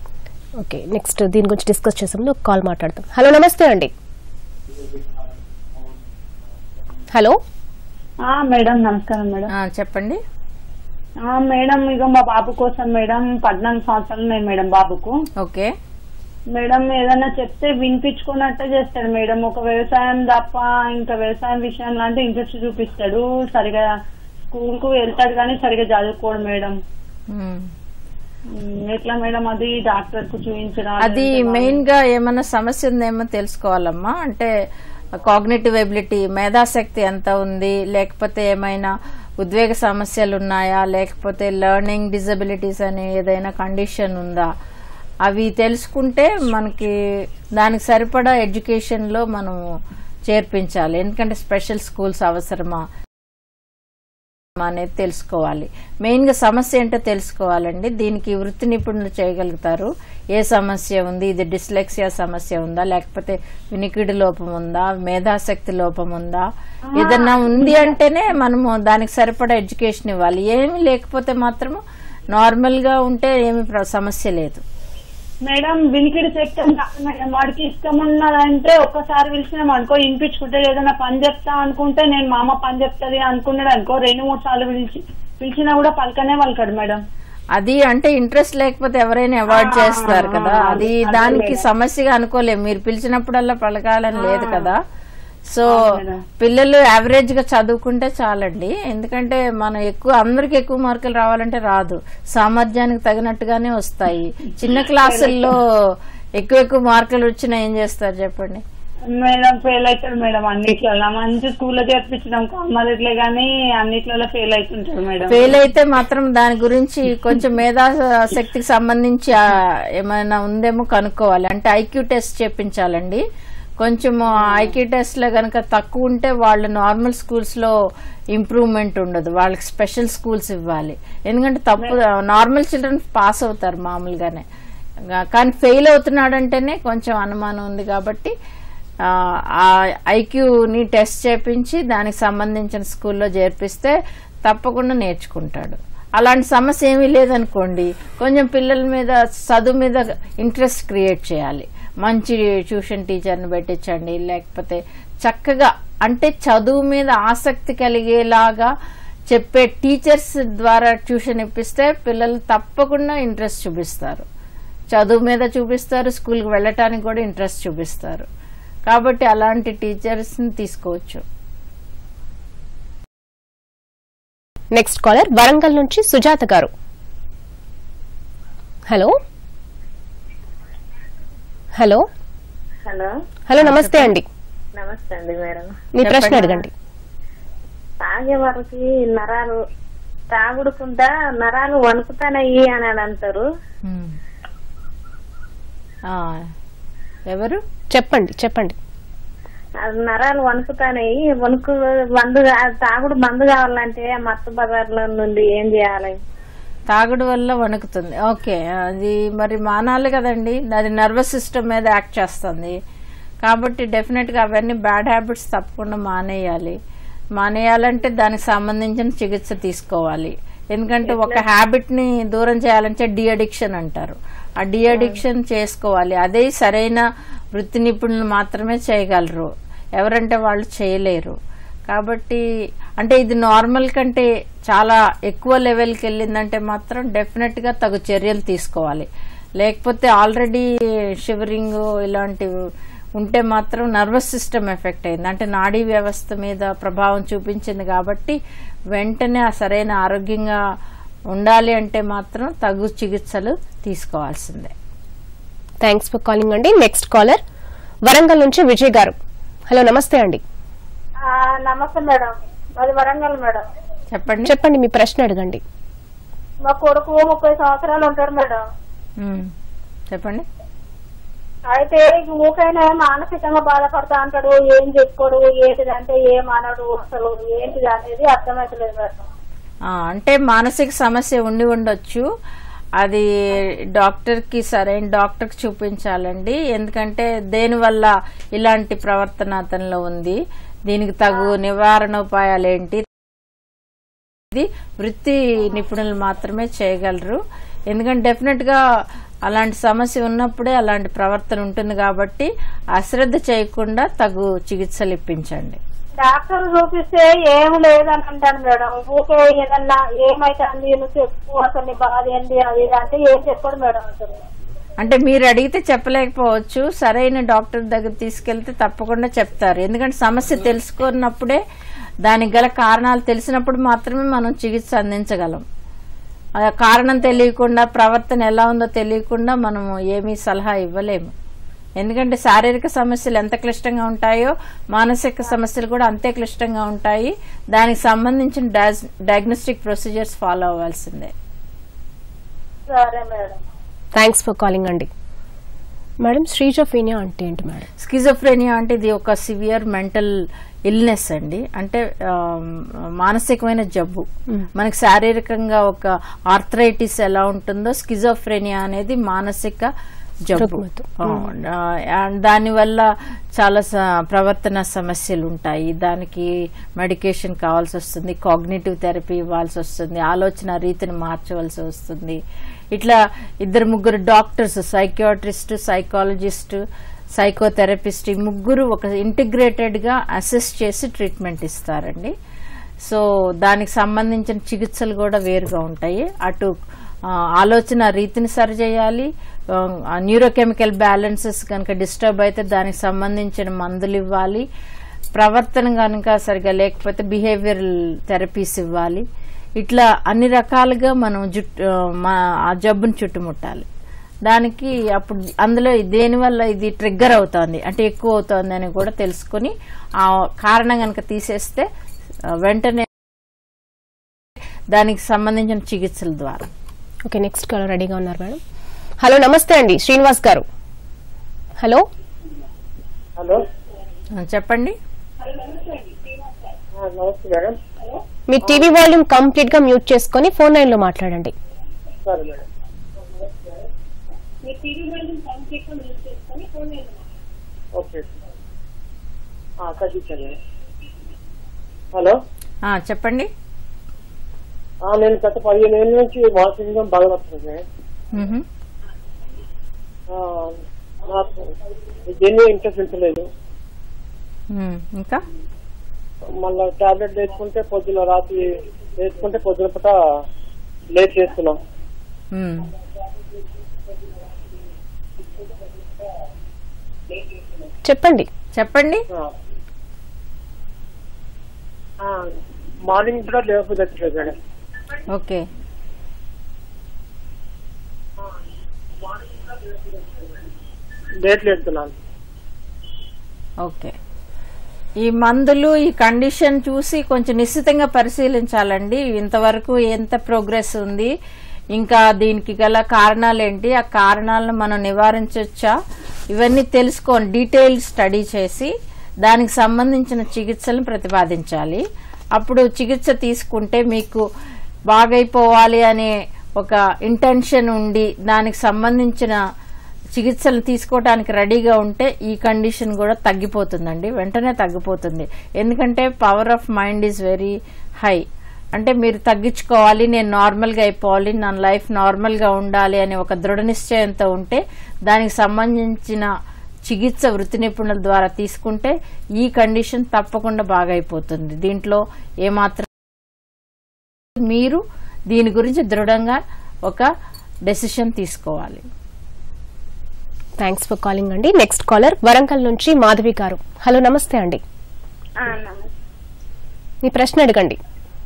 ఓకే, నెక్స్ట్ దీని గురించి డిస్కస్ చేసాము, కాల్ మాట్లాడతాం. హలో, నమస్తే అండి. హలో మేడం నమస్కారం మేడం. చెప్పండి మేడం. ఇక మా బాబు కోసం మేడం 14 సంవత్సరాలు ఉన్నాయి మేడం బాబుకు. ఓకే మేడం ఏదన్నా చెప్తే వినిపించుకున్నట్టే చేస్తాడు మేడం. ఒక వ్యవసాయం తప్ప ఇంకా వ్యవసాయం విషయంలో అంటే ఇంట్రెస్ట్ చూపిస్తాడు. సరిగా స్కూల్ కు వెళ్తాడు కానీ సరిగా చదువుకోడు మేడం. ఎట్లా మేడం అది డాక్టర్ కు చూపించడం? అది మెయిన్ గా ఏమైనా సమస్య ఉందేమో తెలుసుకోవాలమ్మా. అంటే కాగ్నిటివ్ ఎబిలిటీ మేధాశక్తి ఎంత ఉంది, లేకపోతే ఏమైనా ఉద్వేగ సమస్యలు ఉన్నాయా, లేకపోతే లెర్నింగ్ డిజబిలిటీస్ అనే ఏదైనా కండిషన్ ఉందా, అవి తెలుసుకుంటే మనకి దానికి సరిపడా ఎడ్యుకేషన్లో మనం చేర్పించాలి. ఎందుకంటే స్పెషల్ స్కూల్స్ అవసరమా అనేది తెలుసుకోవాలి. మెయిన్గా సమస్య ఏంటో తెలుసుకోవాలండి. దీనికి వృత్తి నిపుణులు చేయగలుగుతారు. ఏ సమస్య ఉంది, ఇది డిస్లెక్సియా సమస్య ఉందా, లేకపోతే వినికిడి లోపం ఉందా, మేధాశక్తి లోపం ఉందా, ఏదన్నా ఉంది అంటేనే మనము దానికి సరిపడా ఎడ్యుకేషన్ ఇవ్వాలి. ఏమి లేకపోతే మాత్రము నార్మల్గా ఉంటే ఏమి సమస్య లేదు. మేడం వినికిడి శక్తి మేడం వాడికి ఇష్టం ఉన్నదంటే ఒక్కసారి పిలిచినాం అనుకో వినిపించుకుంటే, ఏదైనా పని చెప్తా అనుకుంటే నేను మా అమ్మ పని చెప్తాది అనుకున్నాడు అనుకో 2-3 సార్లు పిలిచినా కూడా పలకనే పలకడు మేడం. అది అంటే ఇంట్రెస్ట్ లేకపోతే ఎవరైనా అవాయిడ్ చేస్తారు కదా, అది దానికి సమస్యగా అనుకోలేము. మీరు పిలిచినప్పుడల్లా పలకాలని లేదు కదా. సో పిల్లలు యావరేజ్ గా చదువుకుంటే చాలండి. ఎందుకంటే మనం అందరికి ఎక్కువ మార్కులు రావాలంటే రాదు, సామర్థ్యానికి తగినట్టుగానే వస్తాయి. చిన్న క్లాసుల్లో ఎక్కువ మార్కులు వచ్చినా ఏం చేస్తారు చెప్పండి మేడం? ఫెయిల్ అవుతాడు మేడం అన్నిట్లలో. మంచి స్కూల్లో చేర్పించడం కామర్లే గానీ అన్నిట్లలో ఫెయిల్ అవుతుంటాడు మేడం. ఫెయిల్ అయితే మాత్రం దాని గురించి కొంచెం మేధాశక్తికి సంబంధించి ఏమైనా ఉందేమో కనుక్కోవాలి. అంటే ఐక్యూ టెస్ట్ చేపించాలండి. కొంచెం ఐక్యూ టెస్ట్ లో కనుక తక్కువ ఉంటే వాళ్ళు నార్మల్ స్కూల్స్ లో ఇంప్రూవ్మెంట్ ఉండదు, వాళ్ళకి స్పెషల్ స్కూల్స్ ఇవ్వాలి. ఎందుకంటే నార్మల్ చిల్డ్రన్ పాస్ అవుతారు మామూలుగానే, కానీ ఫెయిల్ అవుతున్నాడంటేనే కొంచెం అనుమానం ఉంది. కాబట్టి ఐక్యూని టెస్ట్ చేపించి దానికి సంబంధించిన స్కూల్లో చేర్పిస్తే తప్పకుండా నేర్చుకుంటాడు. అలాంటి సమస్య ఏమీ లేదనుకోండి, కొంచెం పిల్లల మీద చదువు మీద ఇంట్రెస్ట్ క్రియేట్ చేయాలి. మంచి ట్యూషన్ టీచర్ని పెట్టించండి, లేకపోతే చక్కగా అంటే చదువు మీద ఆసక్తి కలిగేలాగా చెప్పే టీచర్స్ ద్వారా ట్యూషన్ ఇప్పిస్తే పిల్లలు తప్పకుండా ఇంట్రెస్ట్ చూపిస్తారు. చదువు మీద చూపిస్తారు, స్కూల్కి వెళ్ళటానికి కూడా ఇంట్రెస్ట్ చూపిస్తారు. కాబట్టి అలాంటి టీచర్స్ని తీసుకోవచ్చు. నెక్స్ట్ కాలర్ వరంగల్ నుంచి సుజాత గారు. హలో హలో హలో హలో నమస్తే అండి. నమస్తే అండి మేడం. మీ ప్రశ్న అడగండి. తాగే వరకు నరాలు తాగుడుకుంటా నరాలు వణుకుతానయ్యి అని అంటారు. ఎవరు చెప్పండి. నరాలు వణుకుతానయ్యి, వణుకు తాగుడు బంద్ కావాలంటే మత్తు బజార్ల నుండి ఏం చేయాలి? తాగుడు వల్ల వణుకుతుంది. ఓకే, అది మరి మానాలి కదండి. అది నర్వస్ సిస్టమ్ మీద యాక్ట్ చేస్తుంది. కాబట్టి డెఫినెట్ గా అవన్నీ బ్యాడ్ హ్యాబిట్స్ తప్పకుండా మానేయాలంటే దానికి సంబంధించిన చికిత్స తీసుకోవాలి. ఎందుకంటే ఒక హ్యాబిట్ ని దూరం చేయాలంటే డి అడిక్షన్ అంటారు. ఆ డి అడిక్షన్ చేసుకోవాలి. అదే సరైన వృత్తి నిపుణులు మాత్రమే చేయగలరు, ఎవరంటే వాళ్ళు చేయలేరు. కాబట్టి అంటే ఇది నార్మల్ కంటే చాలా ఎక్కువ లెవెల్కి వెళ్ళిందంటే మాత్రం డెఫినెట్ గా తగు చర్యలు తీసుకోవాలి. లేకపోతే ఆల్రెడీ షివరింగ్ ఇలాంటివి ఉంటే మాత్రం నర్వస్ సిస్టమ్ ఎఫెక్ట్ అయింది, అంటే నాడీ వ్యవస్థ మీద ప్రభావం చూపించింది. కాబట్టి వెంటనే ఆ సరైన ఆరోగ్యంగా ఉండాలి అంటే మాత్రం తగు చికిత్సలు తీసుకోవాల్సిందే. థ్యాంక్స్ ఫర్ కాలింగ్ అండి. నెక్స్ట్ కాలర్ వరంగల్ నుంచి విజయ్ గారు. హలో నమస్తే అండి. నమస్తే మేడం, అది వరంగల్ మేడం. చెప్పండి మీ ప్రశ్న అడగండి. మా కొడుకు 30 సంవత్సరాలు ఉంటారు మేడం. చెప్పండి. అయితే ఊకైనా మానసికంగా బాధపడతా అంటాడు, ఏం చెప్పుకోడు, ఏంటిది అంటే ఏమన్నాడు, అసలు ఏంటిది అనేది అర్థమైతలేదు మేడం. అంటే మానసిక సమస్య ఉండొచ్చు. అది డాక్టర్కి సరైన డాక్టర్కి చూపించాలండి. ఎందుకంటే దేనివల్ల ఇలాంటి ప్రవర్తన అతనిలో ఉంది, దీనికి తగు నివారణోపాయాలు ఏంటి, వృత్తి నిపుణులు మాత్రమే చేయగలరు. ఎందుకంటే డెఫినెట్ గా అలాంటి సమస్య ఉన్నప్పుడే అలాంటి ప్రవర్తన ఉంటుంది. కాబట్టి అశ్రద్ధ చేయకుండా తగు చికిత్సలు ఇప్పించండి. డాక్టర్ చూపిస్తే ఏం లేదని అంటాను మేడం. ఊకే ఏదన్నా ఏమైతుంది నువ్వు చెప్పు అసలు నీ బాధ ఏంటి అది అంటే ఏం చెప్పడు మేడం అసలు. అంటే మీరు అడిగితే చెప్పలేకపోవచ్చు, సరైన డాక్టర్ దగ్గర తీసుకెళ్తే తప్పకుండా చెప్తారు. ఎందుకంటే సమస్య తెలుసుకున్నప్పుడే దానికి గల కారణాలు తెలిసినప్పుడు మాత్రమే మనం చికిత్స అందించగలం. కారణం తెలియకుండా ప్రవర్తన ఎలా ఉందో తెలియకుండా మనము ఏమీ సలహా ఇవ్వలేము. ఎందుకంటే శారీరక సమస్యలు ఎంత క్లిష్టంగా ఉంటాయో మానసిక సమస్యలు కూడా అంతే క్లిష్టంగా ఉంటాయి. దానికి సంబంధించిన డయాగ్నోస్టిక్ ప్రొసీజర్స్ ఫాలో అవ్వాల్సిందే. సరే మేడం. థ్యాంక్స్ ఫర్ కాలింగ్ అండి. మేడం, స్కిజోఫ్రెనియా అంటే ఏంటి మేడం? స్కిజోఫ్రెనియా అంటే ఇది ఒక సివియర్ మెంటల్ ఇల్నెస్ అండి. అంటే మానసికమైన జబ్బు. మనకి శారీరకంగా ఒక ఆర్థరైటిస్ ఎలా ఉంటుందో స్కిజోఫ్రెనియా అనేది మానసిక జబ్బు. దానివల్ల చాలా ప్రవర్తన సమస్యలు ఉంటాయి. దానికి మెడికేషన్ కావాల్సి వస్తుంది, కాగ్నిటివ్ థెరపీ ఇవ్వాల్సి వస్తుంది, ఆలోచన రీతిని మార్చవలసి వస్తుంది. ఇట్లా 2-3 డాక్టర్స్, సైకియాట్రిస్ట్, సైకాలజిస్ట్, సైకోథెరపిస్ట్, ఈ ముగ్గురు ఒక ఇంటిగ్రేటెడ్ గా అసెస్ చేసి ట్రీట్మెంట్ ఇస్తారండి. సో దానికి సంబంధించిన చికిత్సలు కూడా వేరుగా ఉంటాయి. అటు ఆలోచన రీతిని సరిచేయాలి, న్యూరోకెమికల్ బ్యాలెన్సెస్ కనుక డిస్టర్బ్ అయితే దానికి సంబంధించిన మందులు ఇవ్వాలి, ప్రవర్తన కనుక సరిగా లేకపోతే బిహేవియరల్ థెరపీస్ ఇవ్వాలి. ఇట్లా అన్ని రకాలుగా మనం ఆ జబ్బును చుట్టుముట్టాలి. దానికి అప్పుడు అందులో దేనివల్ల ఇది ట్రిగ్గర్ అవుతోంది అంటే ఎక్కువ అవుతోంది అని కూడా తెలుసుకుని ఆ కారణం కనుక తీసేస్తే వెంటనే దానికి సంబంధించిన చికిత్సల ద్వారా. ఓకే, నెక్స్ట్ కాలర్ రెడీగా ఉన్నారు మేడం. హలో, నమస్తే అండి, శ్రీనివాస్ గారు. హలో హలో చెప్పండి. నమస్తే మేడం. మీ టీవీ వాల్యూమ్ కంప్లీట్ గా మ్యూట్ చేసుకుని ఫోన్ లైన్ లో మాట్లాడండి. సరే మేడం. ఓకే. హలో చెప్పండి. నేను గత 15 ఏళ్ళ నుంచి వాకింగ్ బాగా వస్తుంది. నాకు దేన్ని ఇంట్రెస్ట్ లేదు. ఇంకా మళ్ళా టాబ్లెట్ వేసుకుంటే పొద్దున, రాత్రి వేసుకుంటే పొద్దున పూట లేట్ చేస్తున్నాం. చెప్పండి. మార్నింగ్ కూడా లేకపోతే మేడం. ఓకే. లేట్ లేస్తున్నాను. ఓకే. ఈ మందులు ఈ కండిషన్ చూసి కొంచెం నిశ్చితంగా పరిశీలించాలండి. ఇంతవరకు ఎంత ప్రోగ్రెస్ ఉంది, ఇంకా దీనికి గల కారణాలేంటి, ఆ కారణాలను మనం నివారించవచ్చా, ఇవన్నీ తెలుసుకొని డీటెయిల్ స్టడీ చేసి దానికి సంబంధించిన చికిత్సలను ప్రతిపాదించాలి. అప్పుడు చికిత్స తీసుకుంటే మీకు బాగైపోవాలి అనే ఒక ఇంటెన్షన్ ఉండి దానికి సంబంధించిన చికిత్సలు తీసుకోవడానికి రెడీగా ఉంటే ఈ కండిషన్ కూడా తగ్గిపోతుందండి, వెంటనే తగ్గిపోతుంది. ఎందుకంటే power of mind is very high. అంటే మీరు తగ్గించుకోవాలి, నేను నార్మల్గా అయిపోవాలి, నా లైఫ్ నార్మల్గా ఉండాలి అనే ఒక దృఢ నిశ్చయంతో ఉంటే దానికి సంబంధించిన చికిత్స వృత్తి నిపుణుల ద్వారా తీసుకుంటే ఈ కండిషన్ తప్పకుండా బాగైపోతుంది. దీంట్లో ఏమాత్రం మీరు దీని గురించి దృఢంగా ఒక డెసిషన్ తీసుకోవాలి. థ్యాంక్స్ ఫర్ కాలింగ్ అండి. నెక్స్ట్ కాలర్ వరంగల్ నుంచి మాధవి గారు. హలో, నమస్తే అండి. మీ ప్రశ్న అడగండి.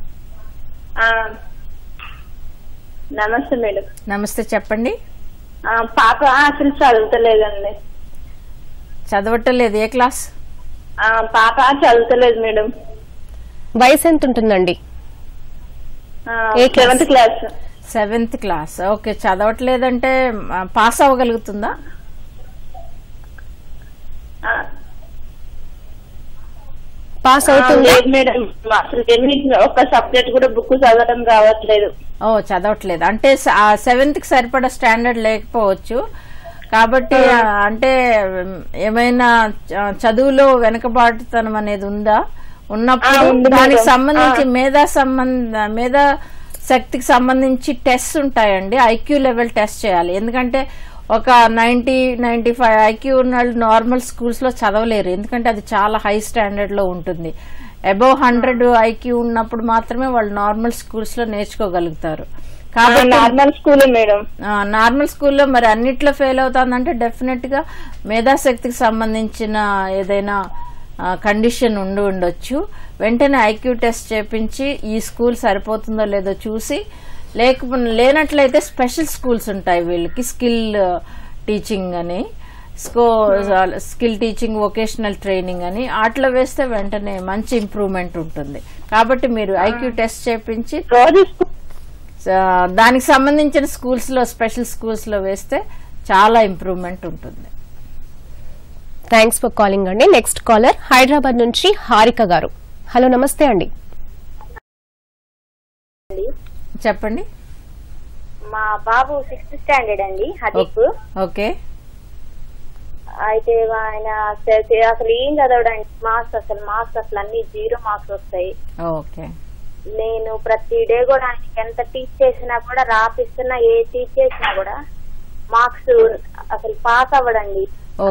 నమస్తే మేడం. నమస్తే, చెప్పండి. పాప అసలు చదువుతలేదండి. చదవట్లేదు? ఏ క్లాస్? పాప చదువుతలేదు మేడం. వయసు ఎంత ఉంటుందండి? 7th class. 7th class. Okay. చదవట్లేదంటే పాస్ అవ్వగలుగుతుందా? పాస్ అవుతుంది మేడం. అసలు ఒక్క సబ్జెక్ట్ కూడా బుక్ చదవడం రావట్లేదు. చదవట్లేదు అంటే 7th కి సరిపడా స్టాండర్డ్ లేకపోవచ్చు. కాబట్టి అంటే ఏమైనా చదువులో వెనకబాటుతనం అనేది ఉందా? ఉన్నప్పుడు దానికి సంబంధించి మేధా శక్తికి సంబంధించి టెస్ట్ ఉంటాయండి. ఐక్యూ లెవెల్ టెస్ట్ చేయాలి. ఎందుకంటే ఒక 90-95 ఐక్యూ ఉన్న వాళ్ళు నార్మల్ స్కూల్స్ లో చదవలేరు, ఎందుకంటే అది చాలా హై స్టాండర్డ్ లో ఉంటుంది. అబౌవ్ 100 ఐక్యూ ఉన్నప్పుడు మాత్రమే వాళ్ళు నార్మల్ స్కూల్స్ లో నేర్చుకోగలుగుతారు. కాబట్టి నార్మల్ స్కూల్ మేడం, నార్మల్ స్కూల్లో మరి అన్నిట్లో ఫెయిల్ అవుతుందంటే డెఫినెట్ గా మేధాశక్తికి సంబంధించిన ఏదైనా కండిషన్ ఉండొచ్చు. వెంటనే ఐక్యూ టెస్ట్ చేపించి ఈ స్కూల్ సరిపోతుందో లేదో చూసి, లేనట్లయితే స్పెషల్ స్కూల్స్ ఉంటాయి వీళ్ళకి, స్కిల్ టీచింగ్ అని, స్కిల్ టీచింగ్, వొకేషనల్ ట్రైనింగ్ అని, అట్లా వేస్తే వెంటనే మంచి ఇంప్రూవ్మెంట్ ఉంటుంది. కాబట్టి మీరు ఐక్యూ టెస్ట్ చేపించి దానికి సంబంధించిన స్కూల్స్ లో, స్పెషల్ స్కూల్స్ లో వేస్తే చాలా ఇంప్రూవ్మెంట్ ఉంటుంది. థ్యాంక్స్ ఫర్ కాలింగ్ అండి. నెక్స్ట్ కాలర్ హైదరాబాద్ నుంచి హారిక గారు. హలో, నమస్తే అండి. చెప్పండి. మా బాబు 6th స్టాండర్డ్ అండి, హదీప్. ఓకే. అయితే ఆయన అసలు ఏం చదవడానికి మార్క్స్ అసలు అన్ని 0 మార్క్స్ వస్తాయి. ఓకే. నేను ప్రతి డే కూడా ఆయనకి ఎంత టీచ్ చేసినా కూడా, రాపిస్తున్నా, ఏ టీచ్ చేసినా కూడా మార్క్స్ అసలు పాస్ అవ్వడండి.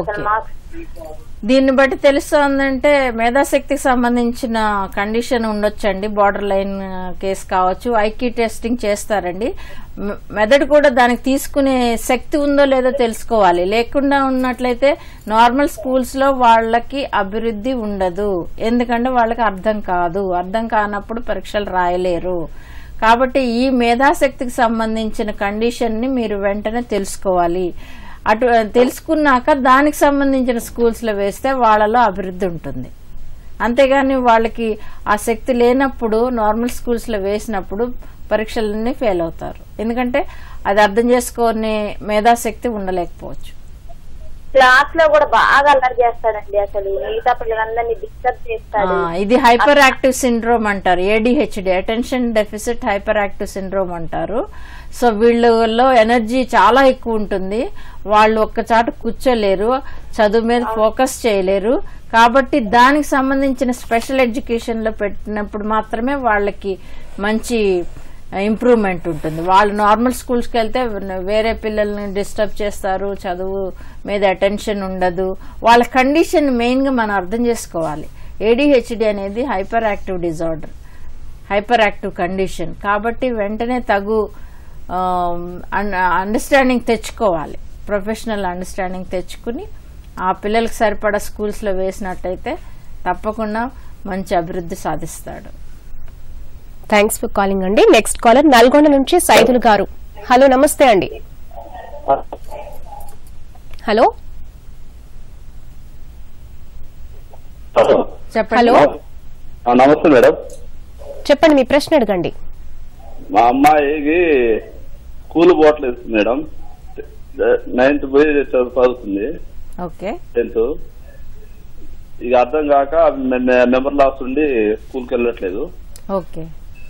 దీన్ని బట్టి తెలుస్తోందంటే మేధాశక్తికి సంబంధించిన కండిషన్ ఉండొచ్చండి. బార్డర్ లైన్ కేసు కావచ్చు. ఐక్యూ టెస్టింగ్ చేస్తారండి. మెదడు కూడా దానికి తీసుకునే శక్తి ఉందో లేదో తెలుసుకోవాలి. లేకుండా ఉన్నట్లయితే నార్మల్ స్కూల్స్ లో వాళ్ళకి అభివృద్ధి ఉండదు, ఎందుకంటే వాళ్ళకి అర్థం కాదు. అర్థం కానప్పుడు పరీక్షలు రాయలేరు. కాబట్టి ఈ మేధాశక్తికి సంబంధించిన కండిషన్ ని మీరు వెంటనే తెలుసుకోవాలి. అటు తెలుసుకున్నాక దానికి సంబంధించిన స్కూల్స్ లో వేస్తే వాళ్ళలో అభివృద్ధి ఉంటుంది. అంతేగాని వాళ్ళకి ఆ శక్తి లేనప్పుడు నార్మల్ స్కూల్స్ లో వేసినప్పుడు పరీక్షలన్నీ ఫెయిల్ అవుతారు, ఎందుకంటే అది అర్థం చేసుకునే మేధాశక్తి ఉండలేకపోవచ్చు. క్లాస్ లో కూడా బాగా అల్లరి చేస్తాడండి, అసలు మిగతా పిల్లలందరినీ డిస్టర్బ్ చేస్తాడు. ఇది హైపర్ యాక్టివ్ సిండ్రోమ్ అంటారు, ADHD, attention deficit hyperactive syndrome అంటారు. సో వీళ్ళలో ఎనర్జీ చాలా ఎక్కువ ఉంటుంది, వాళ్ళు ఒక్కచాట కూర్చోలేరు, చదువు మీద ఫోకస్ చేయలేరు. కాబట్టి దానికి సంబంధించిన స్పెషల్ ఎడ్యుకేషన్ లో పెట్టినప్పుడు మాత్రమే వాళ్ళకి మంచి ఇంప్రూవ్మెంట్ ఉంటుంది. వాళ్ళు నార్మల్ స్కూల్స్కి వెళ్తే వేరే పిల్లల్ని డిస్టర్బ్ చేస్తారు, చదువు మీద అటెన్షన్ ఉండదు. వాళ్ళ కండిషన్ మెయిన్ గా మనం అర్థం చేసుకోవాలి. ADHD అనేది hyperactive disorder, hyperactive condition. కాబట్టి వెంటనే తగు అండర్స్టాండింగ్ తెచ్చుకోవాలి, ప్రొఫెషనల్ అండర్స్టాండింగ్ తెచ్చుకుని ఆ పిల్లలకు సరిపడా స్కూల్స్ లో వేసినట్టయితే తప్పకుండా మంచి అభివృద్ధి సాధిస్తాడు. థ్యాంక్స్ ఫర్ కాలింగ్ అండి. నెక్స్ట్ కాలర్ నల్గొండ నుంచి సైదుల్ గారు. హలో, నమస్తే అండి. హలో చెప్పండి. హలో, నమస్తే మేడం. చెప్పండి, మీ ప్రశ్న అడగండి. మా అమ్మాయికి స్కూల్ పోవట్లేదు మేడం, 9th పోయి చదువుతుంది. ఓకే. 10th ఇక అర్థం కాక మెంబర్ లాస్ ఉండి స్కూల్కి వెళ్ళట్లేదు. ఓకే.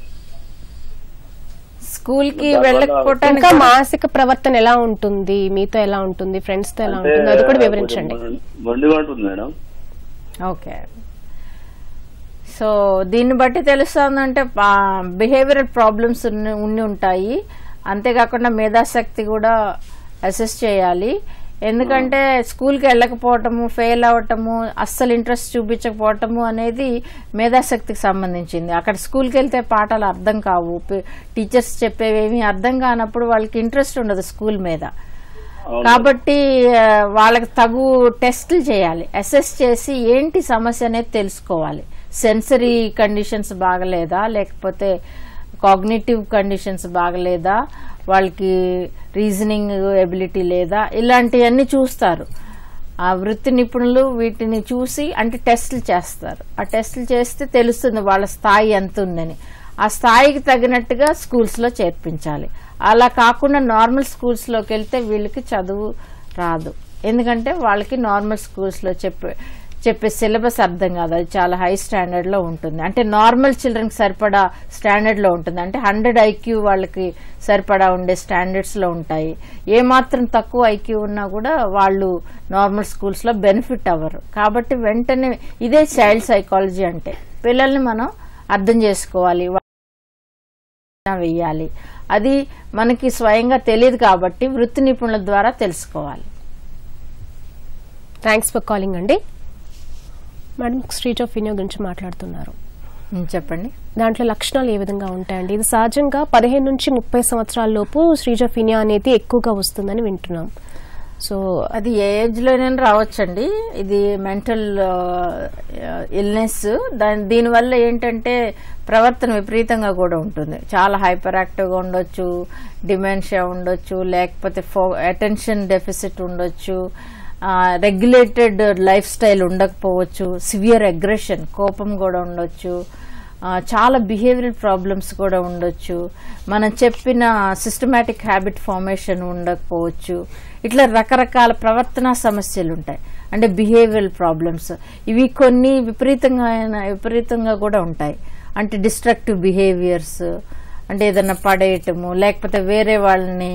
స్కూల్ కి వెళ్ళకపోవటానికి ఇంకా మానసిక ప్రవర్తన ఎలా ఉంటుంది, మీతో ఎలా ఉంటుంది, ఫ్రెండ్స్ తో ఎలా ఉంటుంది, అది కూడా వివరించండి. మొండిగా ఉంటుంది మేడం. ఓకే. సో దీన్ని బట్టి తెలుస్తుందంటే బిహేవియరల్ ప్రాబ్లమ్స్ ఉండి ఉంటాయి. అంతేకాకుండా మేధాశక్తి కూడా అసెస్ చేయాలి. ఎందుకంటే స్కూల్కి వెళ్ళకపోవటము, ఫెయిల్ అవటము, అస్సలు ఇంట్రెస్ట్ చూపించకపోవటము అనేది మేధాశక్తికి సంబంధించింది. అక్కడ స్కూల్కి వెళ్తే పాఠాలు అర్థం కావు, టీచర్స్ చెప్పేవేమి అర్థం కానప్పుడు వాళ్ళకి ఇంట్రెస్ట్ ఉండదు స్కూల్ మీద. కాబట్టి వాళ్ళకి తగు టెస్టులు చేయాలి, అసెస్ చేసి ఏంటి సమస్య అనేది తెలుసుకోవాలి. సెన్సరీ కండిషన్స్ బాగలేదా, లేకపోతే కాగ్నిటివ్ కండిషన్స్ బాగలేదా, వాళ్ళకి రీజనింగ్ ఎబిలిటీ లేదా, ఇలాంటివన్నీ చూస్తారు. ఆ వృత్తి నిపుణులు వీటిని చూసి అంటే టెస్టులు చేస్తారు. ఆ టెస్టులు చేస్తే తెలుస్తుంది వాళ్ళ స్థాయి ఎంత ఉందని. ఆ స్థాయికి తగినట్టుగా స్కూల్స్లో చేర్పించాలి. అలా కాకుండా నార్మల్ స్కూల్స్లోకి వెళ్తే వీళ్ళకి చదువు రాదు, ఎందుకంటే వాళ్ళకి నార్మల్ స్కూల్స్లో చెప్పే సిలబస్ అర్థం కాదు. అది చాలా హై స్టాండర్డ్ లో ఉంటుంది, అంటే నార్మల్ చిల్డ్రన్ కి సరిపడా స్టాండర్డ్ లో ఉంటుంది. అంటే 100 IQ వాళ్ళకి సరిపడా ఉండే స్టాండర్డ్స్ లో ఉంటాయి. ఏమాత్రం తక్కువ IQ ఉన్నా కూడా వాళ్ళు నార్మల్ స్కూల్స్ లో బెనిఫిట్ అవ్వరు. కాబట్టి వెంటనే ఇదే చైల్డ్ సైకాలజీ అంటే పిల్లల్ని మనం అర్థం చేసుకోవాలి, వెయ్యాలి. అది మనకి స్వయంగా తెలియదు కాబట్టి వృత్తి నిపుణుల ద్వారా తెలుసుకోవాలి. థ్యాంక్స్ ఫర్ కాలింగ్ అండి. మేడం, స్కిజోఫ్రెనియా గురించి మాట్లాడుతున్నారు, చెప్పండి. దాంట్లో లక్షణాలు ఏ విధంగా ఉంటాయండి? ఇది సహజంగా 15 నుంచి 30 సంవత్సరాల లోపు స్కిజోఫ్రెనియా అనేది ఎక్కువగా వస్తుందని వింటున్నాం. సో అది ఏ ఏజ్ లోనైనా రావచ్చండి. ఇది మెంటల్ ఇల్నెస్. దీనివల్ల ఏంటంటే ప్రవర్తన విపరీతంగా కూడా ఉంటుంది. చాలా హైపర్ యాక్టివ్గా ఉండొచ్చు, డిమెన్షియా ఉండొచ్చు, లేకపోతే అటెన్షన్ డెఫిసిట్ ఉండొచ్చు, రెగ్యులేటెడ్ లైఫ్ స్టైల్ ఉండకపోవచ్చు, సివియర్ అగ్రెషన్, కోపం కూడా ఉండొచ్చు, చాలా బిహేవియరల్ ప్రాబ్లమ్స్ కూడా ఉండొచ్చు, మనం చెప్పిన సిస్టమాటిక్ హ్యాబిట్ ఫార్మేషన్ ఉండకపోవచ్చు. ఇట్లా రకరకాల సమస్యలు ఉంటాయి. అంటే బిహేవియరల్ ప్రాబ్లమ్స్ ఇవి కొన్ని విపరీతంగా కూడా ఉంటాయి. అంటే డిస్ట్రక్టివ్ బిహేవియర్స్, అంటే ఏదన్నా పడేయటము, లేకపోతే వేరే వాళ్ళని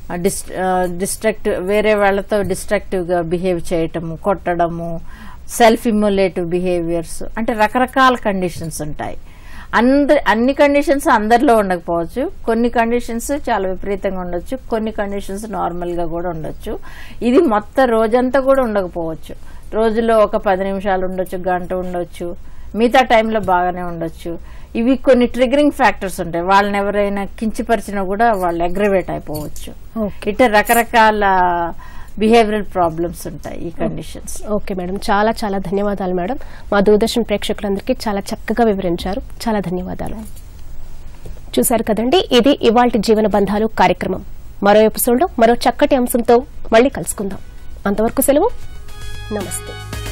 వేరే వాళ్ళతో డిస్ట్రక్టివ్గా బిహేవ్ చేయటము, కొట్టడము, సెల్ఫ్ ఇమ్యులేటివ్ బిహేవియర్స్, అంటే రకరకాల కండిషన్స్ ఉంటాయి. అన్ని కండిషన్స్ అందరిలో ఉండకపోవచ్చు. కొన్ని కండిషన్స్ చాలా విపరీతంగా ఉండొచ్చు, కొన్ని కండిషన్స్ నార్మల్గా కూడా ఉండొచ్చు. ఇది మొత్తం రోజంతా కూడా ఉండకపోవచ్చు. రోజులో ఒక 10 నిమిషాలు ఉండొచ్చు, గంట ఉండొచ్చు, మిగతా టైంలో బాగానే ఉండొచ్చు. ఇవి కొన్ని ట్రిగరింగ్ ఫ్యాక్టర్స్ ఉంటాయి. వాళ్ళని ఎవరైనా కించపరిచినా కూడా వాళ్ళు అగ్రవేట్ అయిపోవచ్చు. ఇట్లా రకరకాల బిహేవియరల్ ప్రాబ్లమ్స్ ఉంటాయి ఈ కండిషన్స్. ఓకే మేడం, చాలా చాలా ధన్యవాదాలు మేడం. మా దూరదర్శన్ ప్రేక్షకులందరికీ చాలా చక్కగా వివరించారు. చాలా ధన్యవాదాలు. చూశారు కదండి, ఇది ఇవాల్టి జీవన బంధాలు కార్యక్రమం. మరో ఎపిసోడ్లో మరో చక్కటి అంశంతో మళ్ళీ కలుసుకుందాం. అంతవరకు సెలవు. నమస్తే.